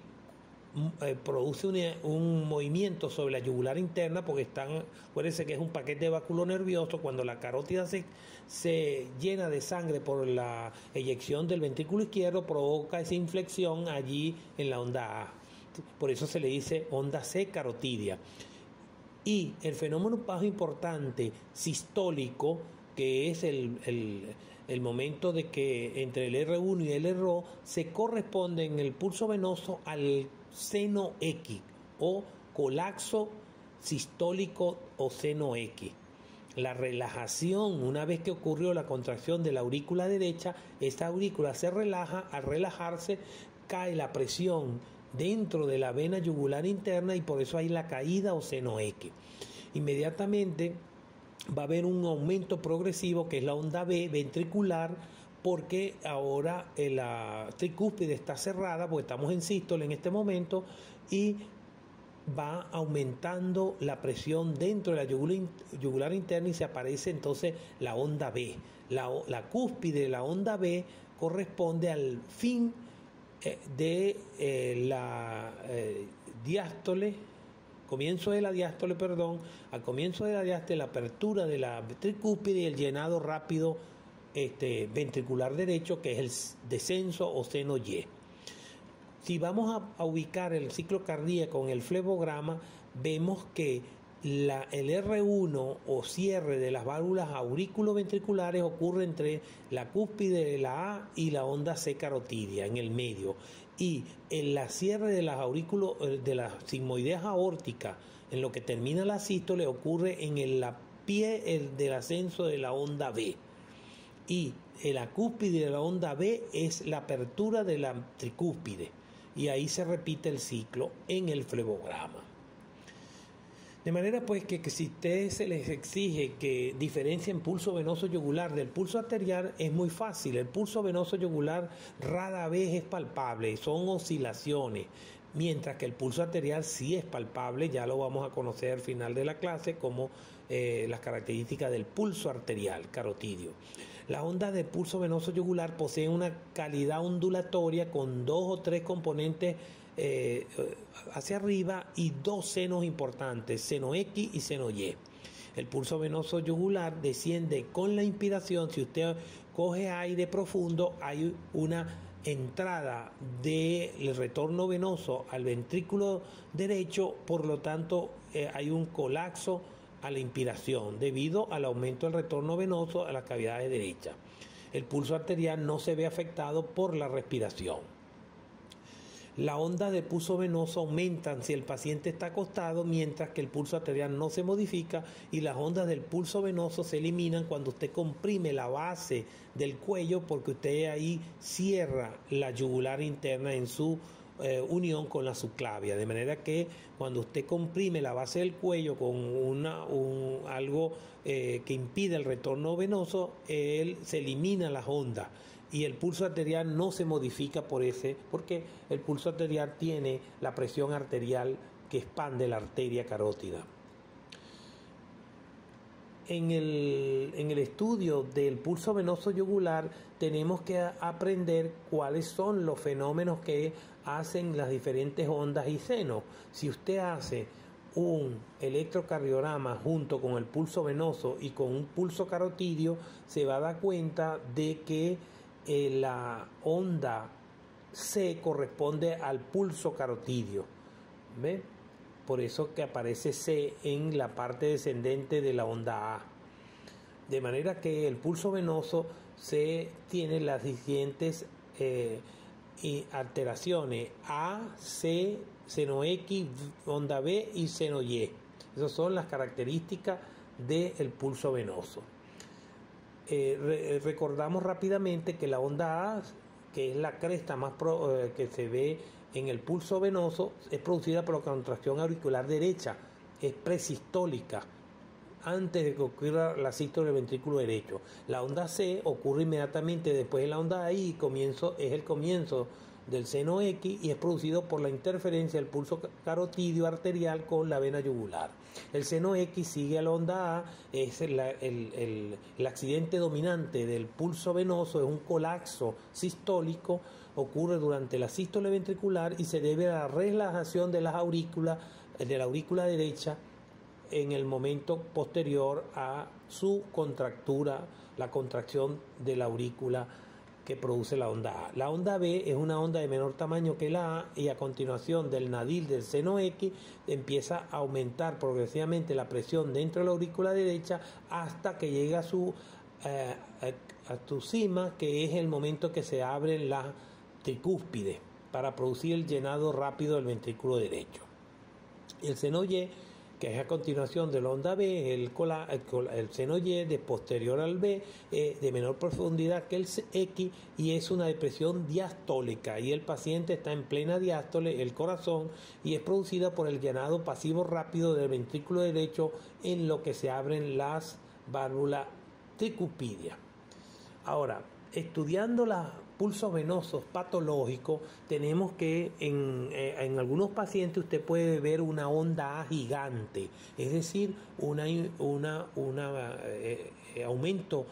produce un movimiento sobre la yugular interna, porque acuérdense que es un paquete vaculonervioso. Cuando la carótida se llena de sangre por la eyección del ventrículo izquierdo, provoca esa inflexión allí en la onda A. Por eso se le dice onda C carotidia. Y el fenómeno más importante sistólico, que es el momento de que entre el R1 y el R2 se corresponde en el pulso venoso al seno X o colapso sistólico o seno X. La relajación, una vez que ocurrió la contracción de la aurícula derecha, esta aurícula se relaja. Al relajarse cae la presión dentro de la vena yugular interna y por eso hay la caída o seno X. Inmediatamente va a haber un aumento progresivo, que es la onda B ventricular, porque ahora la tricúspide está cerrada, porque estamos en sístole en este momento, y va aumentando la presión dentro de la yugular interna y se aparece entonces la onda B. La cúspide de la onda B corresponde al fin de la diástole. Al comienzo de la diástole, la apertura de la tricúspide y el llenado rápido ventricular derecho, que es el descenso o seno Y. Si vamos a ubicar el ciclo cardíaco en el flebograma, vemos que el R1 o cierre de las válvulas aurículo-ventriculares ocurre entre la cúspide de la A y la onda C carotidia, en el medio, y en la cierre de las sigmoideas aórticas, en lo que termina la sístole, ocurre en el pie del ascenso de la onda B, y en la cúspide de la onda B es la apertura de la tricúspide, y ahí se repite el ciclo en el flebograma. De manera pues que si ustedes se les exige que diferencien pulso venoso yugular del pulso arterial, es muy fácil. El pulso venoso yugular rara vez es palpable, son oscilaciones, mientras que el pulso arterial sí es palpable. Ya lo vamos a conocer al final de la clase como las características del pulso arterial carotidio. Las ondas de pulso venoso yugular poseen una calidad ondulatoria con dos o tres componentes hacia arriba y dos senos importantes, seno X y seno Y. El pulso venoso yugular desciende con la inspiración. Si usted coge aire profundo, hay una entrada del retorno venoso al ventrículo derecho, por lo tanto hay un colapso a la inspiración debido al aumento del retorno venoso a las cavidades derechas. El pulso arterial no se ve afectado por la respiración. La onda de pulso venoso aumentan si el paciente está acostado, mientras que el pulso arterial no se modifica, y las ondas del pulso venoso se eliminan cuando usted comprime la base del cuello, porque usted ahí cierra la yugular interna en su unión con la subclavia, de manera que cuando usted comprime la base del cuello con algo que impide el retorno venoso, se eliminan las ondas y el pulso arterial no se modifica porque el pulso arterial tiene la presión arterial que expande la arteria carótida. En el estudio del pulso venoso yugular tenemos que aprender cuáles son los fenómenos que hacen las diferentes ondas y senos. Si usted hace un electrocardiograma junto con el pulso venoso y con un pulso carotidio, se va a dar cuenta de que la onda C corresponde al pulso carotidio. ¿Ve? Por eso que aparece C en la parte descendente de la onda A. De manera que el pulso venoso se tiene las siguientes alteraciones: A, C, seno X, onda B y seno Y. Esas son las características del pulso venoso. Recordamos rápidamente que la onda A, que es la cresta más que se ve en el pulso venoso, es producida por la contracción auricular derecha, es presistólica, antes de que ocurra la sístole del ventrículo derecho. La onda C ocurre inmediatamente después de la onda A y es el comienzo del seno X y es producido por la interferencia del pulso carotidio arterial con la vena yugular. El seno X sigue a la onda A, es el accidente dominante del pulso venoso, es un colapso sistólico, ocurre durante la sístole ventricular y se debe a la relajación de las aurículas, de la aurícula derecha, en el momento posterior a su contractura, la contracción de la aurícula que produce la onda A. La onda B es una onda de menor tamaño que la A y a continuación del nadil del seno X empieza a aumentar progresivamente la presión dentro de la aurícula derecha hasta que llega a su cima, que es el momento que se abren las tricúspides para producir el llenado rápido del ventrículo derecho. El seno Y, que es a continuación de la onda B, el seno Y de posterior al B, de menor profundidad que el X, y es una depresión diastólica y el paciente está en plena diástole, el corazón, y es producida por el llenado pasivo rápido del ventrículo derecho en lo que se abren las válvulas tricúspidas. Ahora, estudiando los pulsos venosos patológicos, tenemos que en algunos pacientes usted puede ver una onda A gigante, es decir, un aumento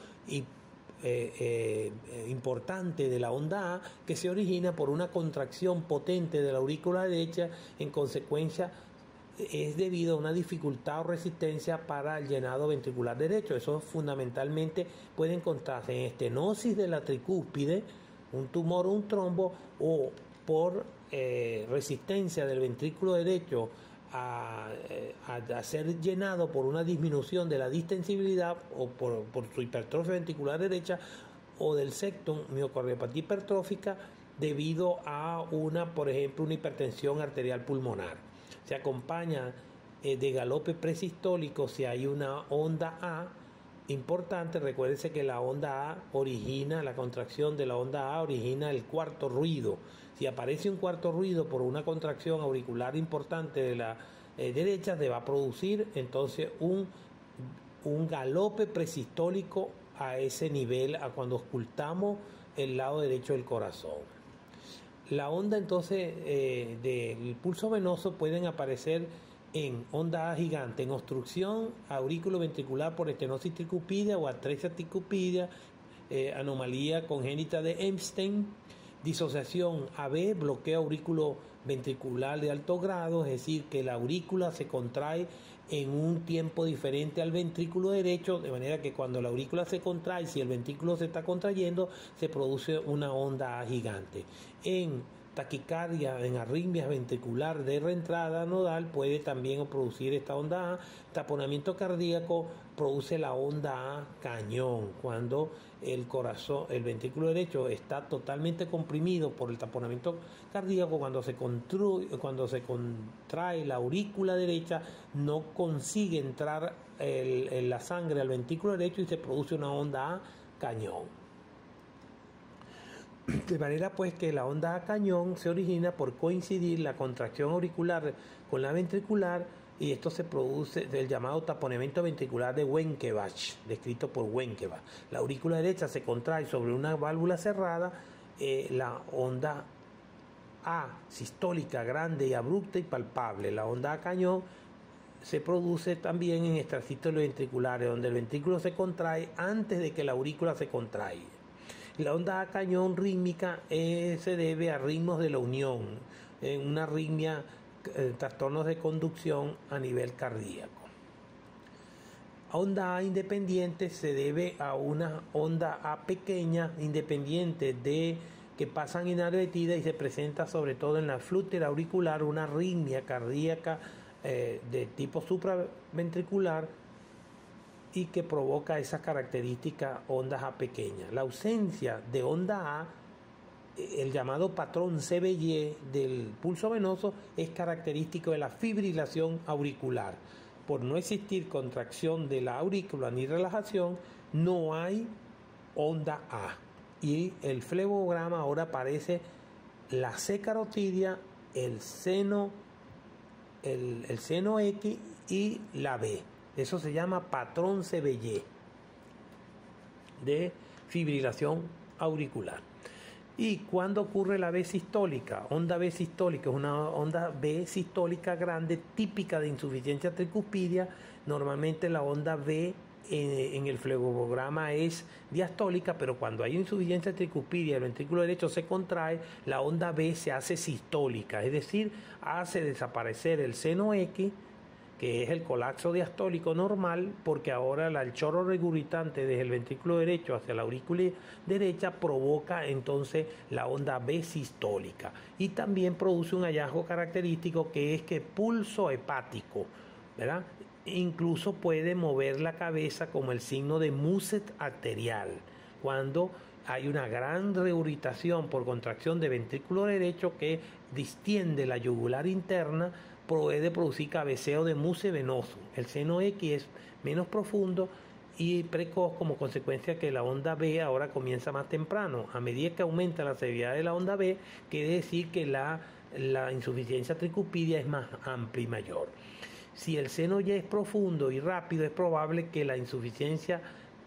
importante de la onda A, que se origina por una contracción potente de la aurícula derecha. En consecuencia, es debido a una dificultad o resistencia para el llenado ventricular derecho. Eso fundamentalmente puede encontrarse en estenosis de la tricúspide, un tumor o un trombo, o por resistencia del ventrículo derecho a ser llenado por una disminución de la distensibilidad o por su hipertrofia ventricular derecha, o del septum, miocardiopatía hipertrófica, debido a por ejemplo, una hipertensión arterial pulmonar. Se acompaña de galope presistólico si hay una onda A importante. Recuérdense que la onda A la contracción de la onda A origina el cuarto ruido. Si aparece un cuarto ruido por una contracción auricular importante de la derecha, se va a producir entonces un galope presistólico a ese nivel, a cuando ocultamos el lado derecho del corazón. La onda entonces del pulso venoso pueden aparecer en onda A gigante, en obstrucción aurículo-ventricular por estenosis tricúspidea o atresia tricúspidea, anomalía congénita de Epstein, disociación AB, bloqueo aurículo-ventricular de alto grado, es decir, que la aurícula se contrae en un tiempo diferente al ventrículo derecho, de manera que cuando la aurícula se contrae, si el ventrículo se está contrayendo, se produce una onda A gigante. En taquicardia, en arritmias ventricular de reentrada nodal, puede también producir esta onda A. Taponamiento cardíaco produce la onda A cañón, cuando el ventrículo derecho está totalmente comprimido por el taponamiento cardíaco. Cuando se contrae la aurícula derecha, no consigue entrar la sangre al ventrículo derecho y se produce una onda A cañón. De manera pues que la onda A cañón se origina por coincidir la contracción auricular con la ventricular, y esto se produce del llamado taponamiento ventricular de Wenckebach, descrito por Wenckebach. La aurícula derecha se contrae sobre una válvula cerrada, la onda A sistólica grande y abrupta y palpable. La onda A cañón se produce también en extrasístoles ventriculares, donde el ventrículo se contrae antes de que la aurícula se contrae. La onda A cañón rítmica se debe a ritmos de la unión, una arritmia trastornos de conducción a nivel cardíaco. Onda A independiente se debe a una onda A pequeña independiente de que pasan inadvertida y se presenta sobre todo en la flútera auricular, una arritmia cardíaca de tipo supraventricular y que provoca esas características ondas A pequeñas. La ausencia de onda A, el llamado patrón CBY del pulso venoso, es característico de la fibrilación auricular. Por no existir contracción de la aurícula ni relajación, no hay onda A. Y el flebograma ahora aparece la C carotidia, el seno X y la B. Eso se llama patrón CBY de fibrilación auricular. ¿Y cuándo ocurre la B sistólica? Onda B sistólica es una onda B sistólica grande típica de insuficiencia tricuspidia. Normalmente la onda B en el flebograma es diastólica, pero cuando hay insuficiencia tricuspidia, el ventrículo derecho se contrae, la onda B se hace sistólica, es decir, hace desaparecer el seno X, que es el colapso diastólico normal, porque ahora el chorro regurgitante desde el ventrículo derecho hacia la aurícula derecha provoca entonces la onda B sistólica. Y también produce un hallazgo característico que es que pulso hepático, ¿verdad? Incluso puede mover la cabeza como el signo de Muset arterial, cuando hay una gran regurgitación por contracción de ventrículo derecho que distiende la yugular interna, puede producir cabeceo de Muset venoso. El seno X es menos profundo y precoz como consecuencia que la onda B ahora comienza más temprano. A medida que aumenta la severidad de la onda B, quiere decir que la insuficiencia tricuspidia es más amplia y mayor. Si el seno Y es profundo y rápido, es probable que la insuficiencia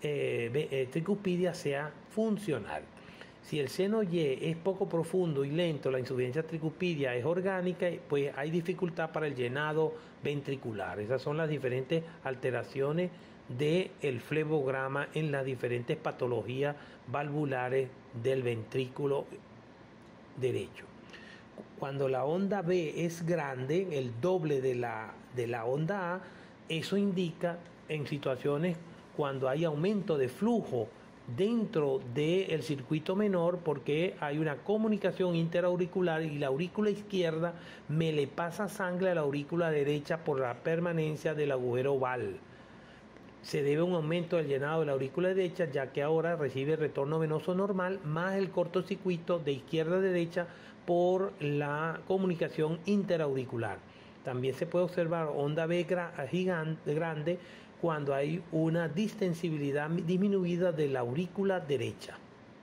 tricuspidia sea funcional. Si el seno Y es poco profundo y lento, la insuficiencia tricuspidia es orgánica, pues hay dificultad para el llenado ventricular. Esas son las diferentes alteraciones del flebograma en las diferentes patologías valvulares del ventrículo derecho. Cuando la onda B es grande, el doble de la onda A, eso indica en situaciones cuando hay aumento de flujo dentro del circuito menor, porque hay una comunicación interauricular y la aurícula izquierda me le pasa sangre a la aurícula derecha por la permanencia del agujero oval. Se debe a un aumento del llenado de la aurícula derecha, ya que ahora recibe retorno venoso normal más el cortocircuito de izquierda a derecha por la comunicación interauricular. También se puede observar onda B grande cuando hay una distensibilidad disminuida de la aurícula derecha.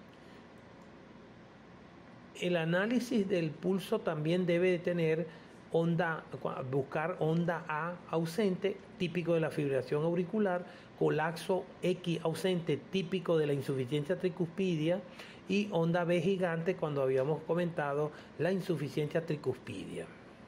El análisis del pulso también debe de tener buscar onda A ausente, típico de la fibrilación auricular, colapso X ausente, típico de la insuficiencia tricuspidia, y onda B gigante cuando habíamos comentado la insuficiencia tricuspidia.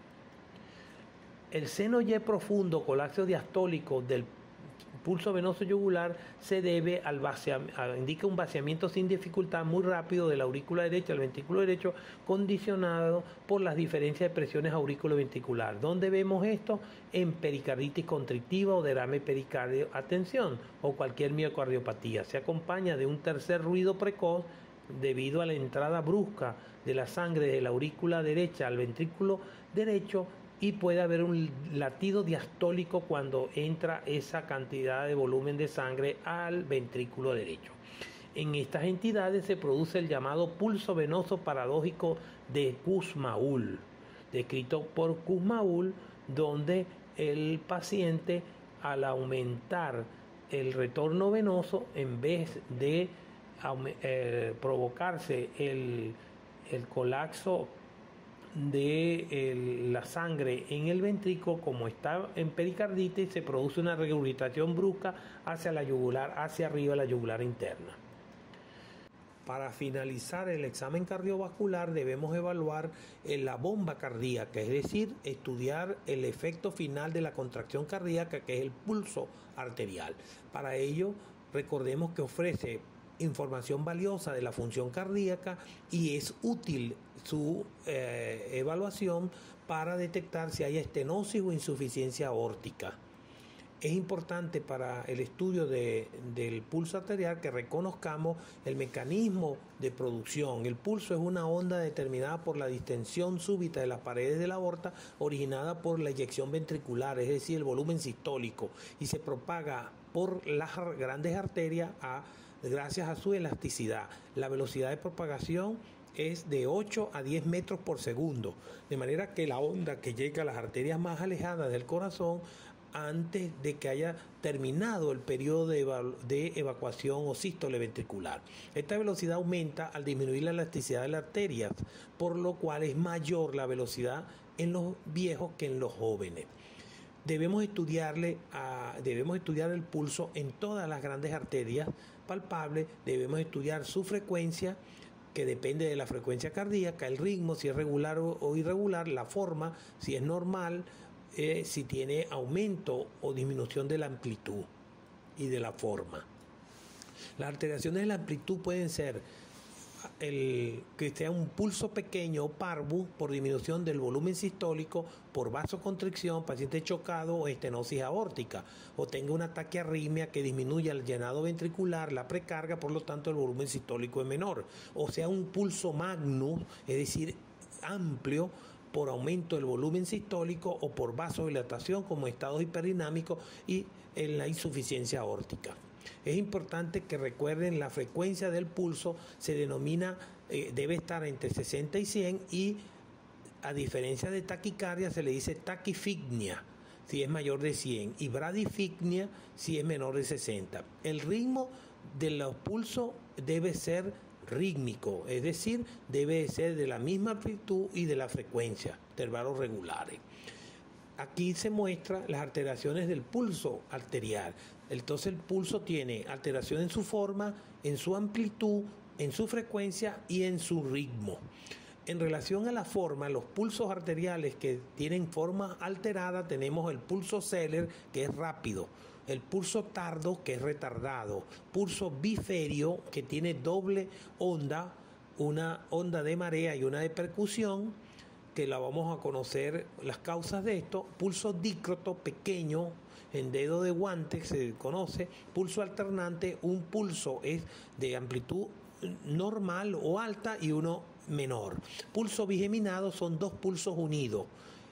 El seno Y profundo, colapso diastólico del pulso venoso yugular, se debe indica un vaciamiento sin dificultad muy rápido de la aurícula derecha al ventrículo derecho, condicionado por las diferencias de presiones aurículo-ventricular. ¿Dónde vemos esto? En pericarditis constrictiva o derrame pericardio, atención, o cualquier miocardiopatía. Se acompaña de un tercer ruido precoz debido a la entrada brusca de la sangre de la aurícula derecha al ventrículo derecho, y puede haber un latido diastólico cuando entra esa cantidad de volumen de sangre al ventrículo derecho. En estas entidades se produce el llamado pulso venoso paradójico de Kussmaul, descrito por Kussmaul, donde el paciente, al aumentar el retorno venoso, en vez de provocarse el colapso de la sangre en el ventrículo, como está en pericarditis, se produce una regurgitación brusca hacia la yugular, hacia arriba la yugular interna. Para finalizar el examen cardiovascular debemos evaluar la bomba cardíaca, es decir, estudiar el efecto final de la contracción cardíaca, que es el pulso arterial. Para ello, recordemos que ofrece información valiosa de la función cardíaca y es útil su evaluación para detectar si hay estenosis o insuficiencia aórtica. Es importante para el estudio del pulso arterial que reconozcamos el mecanismo de producción. El pulso es una onda determinada por la distensión súbita de las paredes de la aorta originada por la eyección ventricular, es decir, el volumen sistólico, y se propaga por las grandes arterias gracias a su elasticidad. La velocidad de propagación es de 8 a 10 metros por segundo, de manera que la onda que llega a las arterias más alejadas del corazón antes de que haya terminado el periodo de evacuación o sístole ventricular. Esta velocidad aumenta al disminuir la elasticidad de las arterias, por lo cual es mayor la velocidad en los viejos que en los jóvenes. Debemos estudiar el pulso en todas las grandes arterias palpables, debemos estudiar su frecuencia, que depende de la frecuencia cardíaca, el ritmo, si es regular o irregular, la forma, si es normal, si tiene aumento o disminución de la amplitud y de la forma. Las alteraciones de la amplitud pueden ser que sea un pulso pequeño o parvus por disminución del volumen sistólico, por vasoconstricción, paciente chocado o estenosis aórtica, o tenga una taquiarritmia que disminuya el llenado ventricular, la precarga, por lo tanto el volumen sistólico es menor, o sea un pulso magnus, es decir, amplio, por aumento del volumen sistólico o por vasodilatación como estados hiperdinámicos y en la insuficiencia aórtica. Es importante que recuerden la frecuencia del pulso se denomina, debe estar entre 60 y 100 y a diferencia de taquicardia se le dice taquifignia si es mayor de 100 y bradifignia si es menor de 60. El ritmo de los pulsos debe ser rítmico, es decir, debe ser de la misma amplitud y de la frecuencia, intervalos regulares. Aquí se muestran las alteraciones del pulso arterial. Entonces el pulso tiene alteración en su forma, en su amplitud, en su frecuencia y en su ritmo. En relación a la forma, los pulsos arteriales que tienen forma alterada, tenemos el pulso Zeller, que es rápido, el pulso tardo, que es retardado, pulso biferio, que tiene doble onda, una onda de marea y una de percusión, que la vamos a conocer las causas de esto, pulso dícroto pequeño, en dedo de guante se conoce, pulso alternante, un pulso es de amplitud normal o alta y uno menor. Pulso bigeminado son dos pulsos unidos.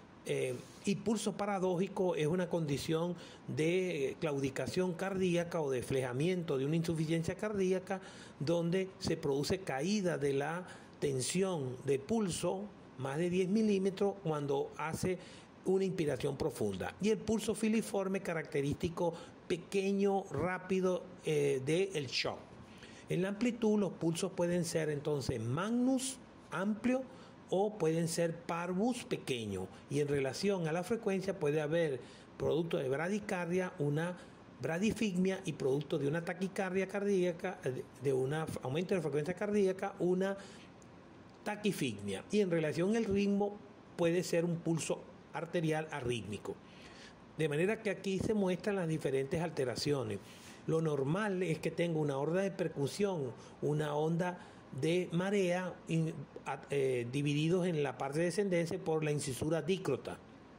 Y pulso paradójico es una condición de claudicación cardíaca o de flejamiento de una insuficiencia cardíaca donde se produce caída de la tensión de pulso más de 10 milímetros cuando hace una inspiración profunda. Y el pulso filiforme característico pequeño, rápido del shock. En la amplitud los pulsos pueden ser entonces magnus, amplio, o pueden ser parvus, pequeño. Y en relación a la frecuencia puede haber producto de bradicardia, una bradifigmia, y producto de una taquicardia cardíaca, de un aumento de la frecuencia cardíaca, una taquifigmia. Y en relación al ritmo puede ser un pulso arterial arrítmico. De manera que aquí se muestran las diferentes alteraciones. Lo normal es que tenga una onda de percusión, una onda de marea divididos en la parte descendente por la incisura dícrota.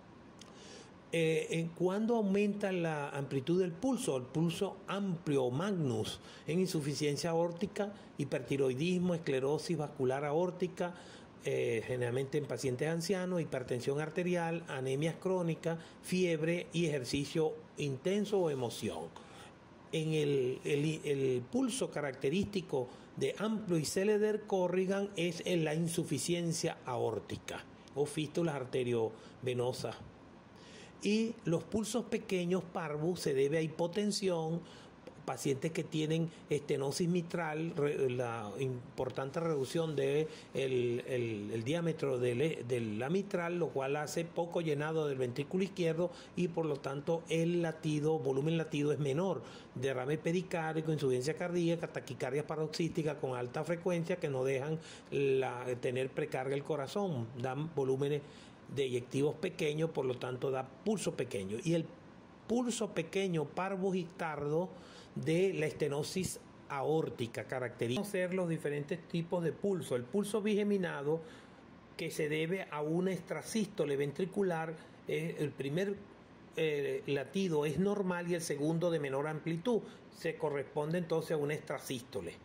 Cuando aumenta la amplitud del pulso, el pulso amplio o magnus en insuficiencia aórtica, hipertiroidismo, esclerosis vascular aórtica, generalmente en pacientes ancianos, hipertensión arterial, anemias crónicas, fiebre y ejercicio intenso o emoción. En el pulso característico de Amplio y Selleder-Corrigan es en la insuficiencia aórtica o fístulas arteriovenosas. Y los pulsos pequeños parvus se debe a hipotensión, pacientes que tienen estenosis mitral, la importante reducción del el diámetro de la mitral, lo cual hace poco llenado del ventrículo izquierdo y por lo tanto el latido, volumen latido es menor, derrame pericárdico, insuficiencia cardíaca, taquicardia paroxística con alta frecuencia que no dejan tener precarga el corazón, dan volúmenes de eyectivos pequeños, por lo tanto da pulso pequeño. Y el pulso pequeño parvus y tardo de la estenosis aórtica característica. Conocer los diferentes tipos de pulso. El pulso bigeminado, que se debe a una extrasístole ventricular, el primer latido es normal y el segundo de menor amplitud, se corresponde entonces a una extrasístole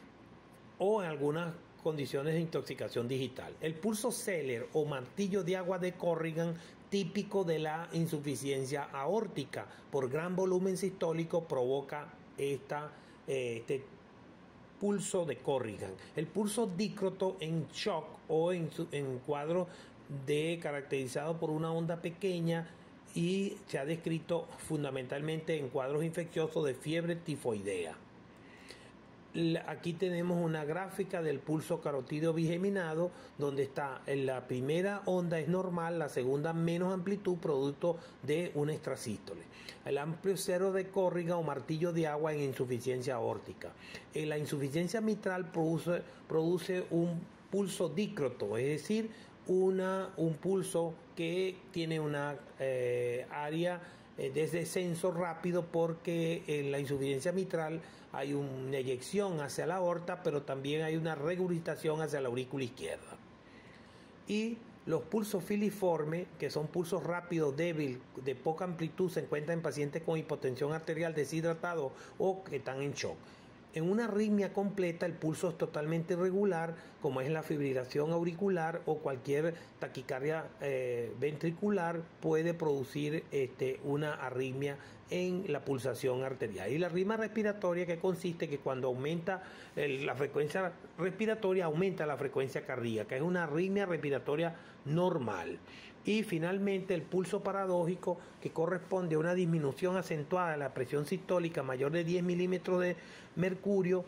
o en algunas condiciones de intoxicación digital. El pulso Zeller o martillo de agua de Corrigan, típico de la insuficiencia aórtica por gran volumen sistólico, provoca este pulso de Corrigan. El pulso dícroto en shock o en cuadro caracterizado por una onda pequeña, y se ha descrito fundamentalmente en cuadros infecciosos de fiebre tifoidea. Aquí tenemos una gráfica del pulso carotídeo bigeminado, donde está en la primera onda es normal, la segunda menos amplitud, producto de una extrasístole. El amplio cero de Corrigan o martillo de agua en insuficiencia aórtica. En la insuficiencia mitral produce un pulso dícroto, es decir, un pulso que tiene una área de descenso rápido, porque en la insuficiencia mitral hay una eyección hacia la aorta, pero también hay una regurgitación hacia la aurícula izquierda. Y los pulsos filiformes, que son pulsos rápidos, débiles, de poca amplitud, se encuentran en pacientes con hipotensión arterial, deshidratados o que están en shock. En una arritmia completa, el pulso es totalmente irregular, como es la fibrilación auricular o cualquier taquicardia ventricular puede producir una arritmia en la pulsación arterial. Y la arritmia respiratoria, que consiste que cuando aumenta la frecuencia respiratoria, aumenta la frecuencia cardíaca, es una arritmia respiratoria normal. Y finalmente el pulso paradójico, que corresponde a una disminución acentuada de la presión sistólica mayor de 10 milímetros de mercurio,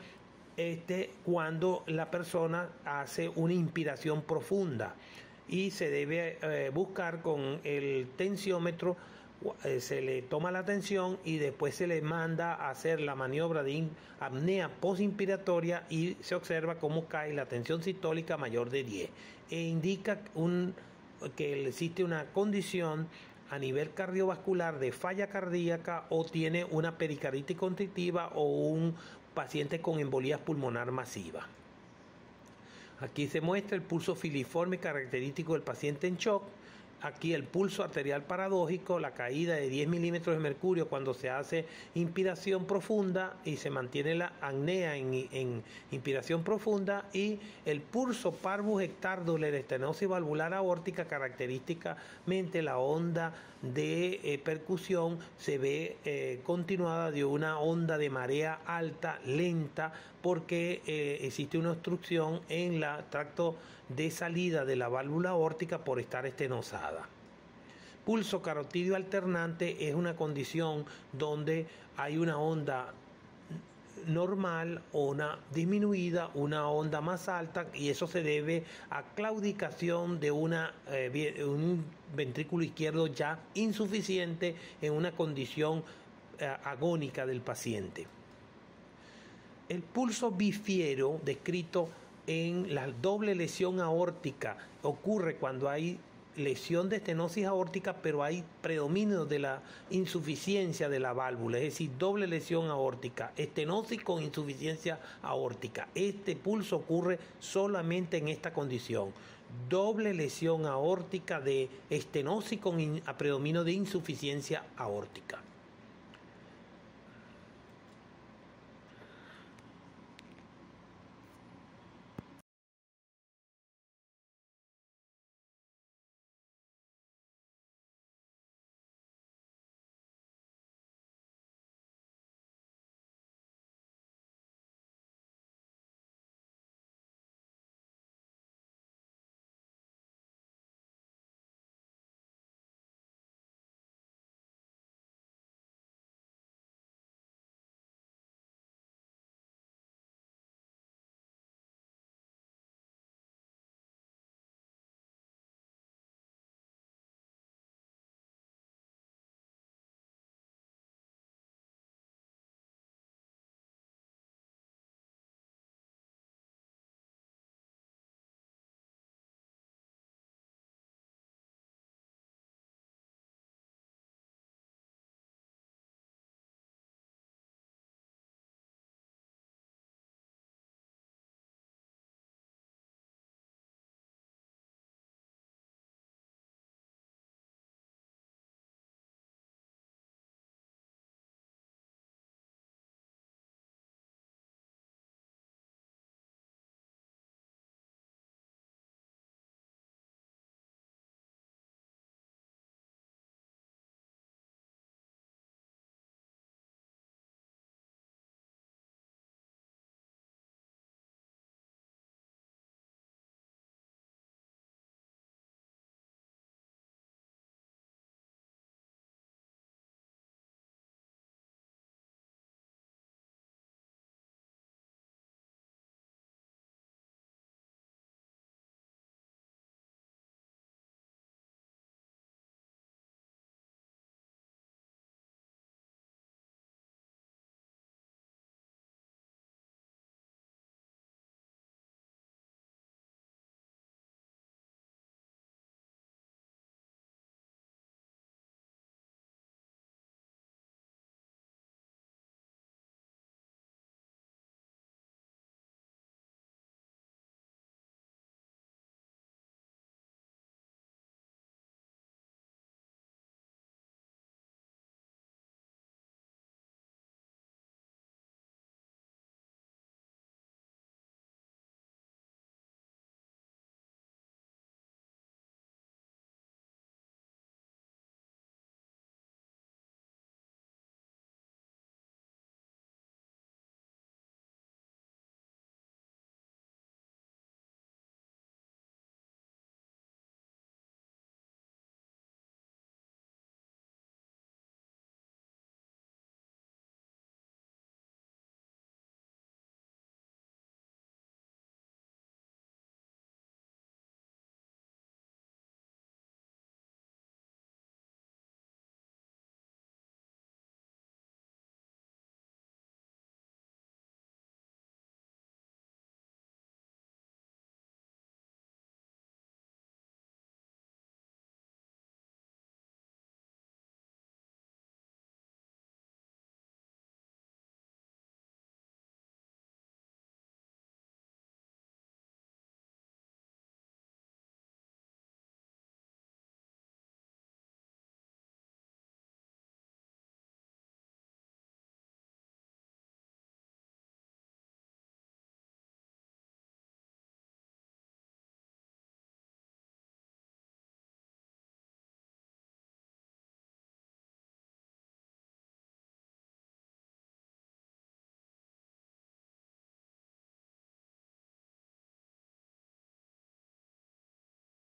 cuando la persona hace una inspiración profunda, y se debe buscar con el tensiómetro. Se le toma la tensión y después se le manda a hacer la maniobra de apnea postinspiratoria y se observa cómo cae la tensión sistólica mayor de 10 e indica que existe una condición a nivel cardiovascular de falla cardíaca, o tiene una pericarditis constrictiva o un paciente con embolía pulmonar masiva. Aquí se muestra el pulso filiforme característico del paciente en shock. Aquí el pulso arterial paradójico, la caída de 10 milímetros de mercurio cuando se hace inspiración profunda y se mantiene la apnea en inspiración profunda, y el pulso parvus hectardus de la estenosis valvular aórtica, característicamente la onda de percusión se ve continuada de una onda de marea alta lenta, porque existe una obstrucción en el tracto de salida de la válvula aórtica por estar estenosada. Pulso carotídeo alternante es una condición donde hay una onda normal o una disminuida, una onda más alta, y eso se debe a claudicación de un ventrículo izquierdo ya insuficiente en una condición agónica del paciente. El pulso bifiero, descrito en la doble lesión aórtica, ocurre cuando hay lesión de estenosis aórtica, pero hay predominio de la insuficiencia de la válvula, es decir, doble lesión aórtica, estenosis con insuficiencia aórtica. Este pulso ocurre solamente en esta condición: doble lesión aórtica de estenosis con predominio de insuficiencia aórtica.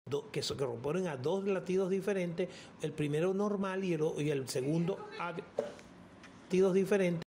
que corresponden a dos latidos diferentes, el primero normal y el segundo a latidos diferentes.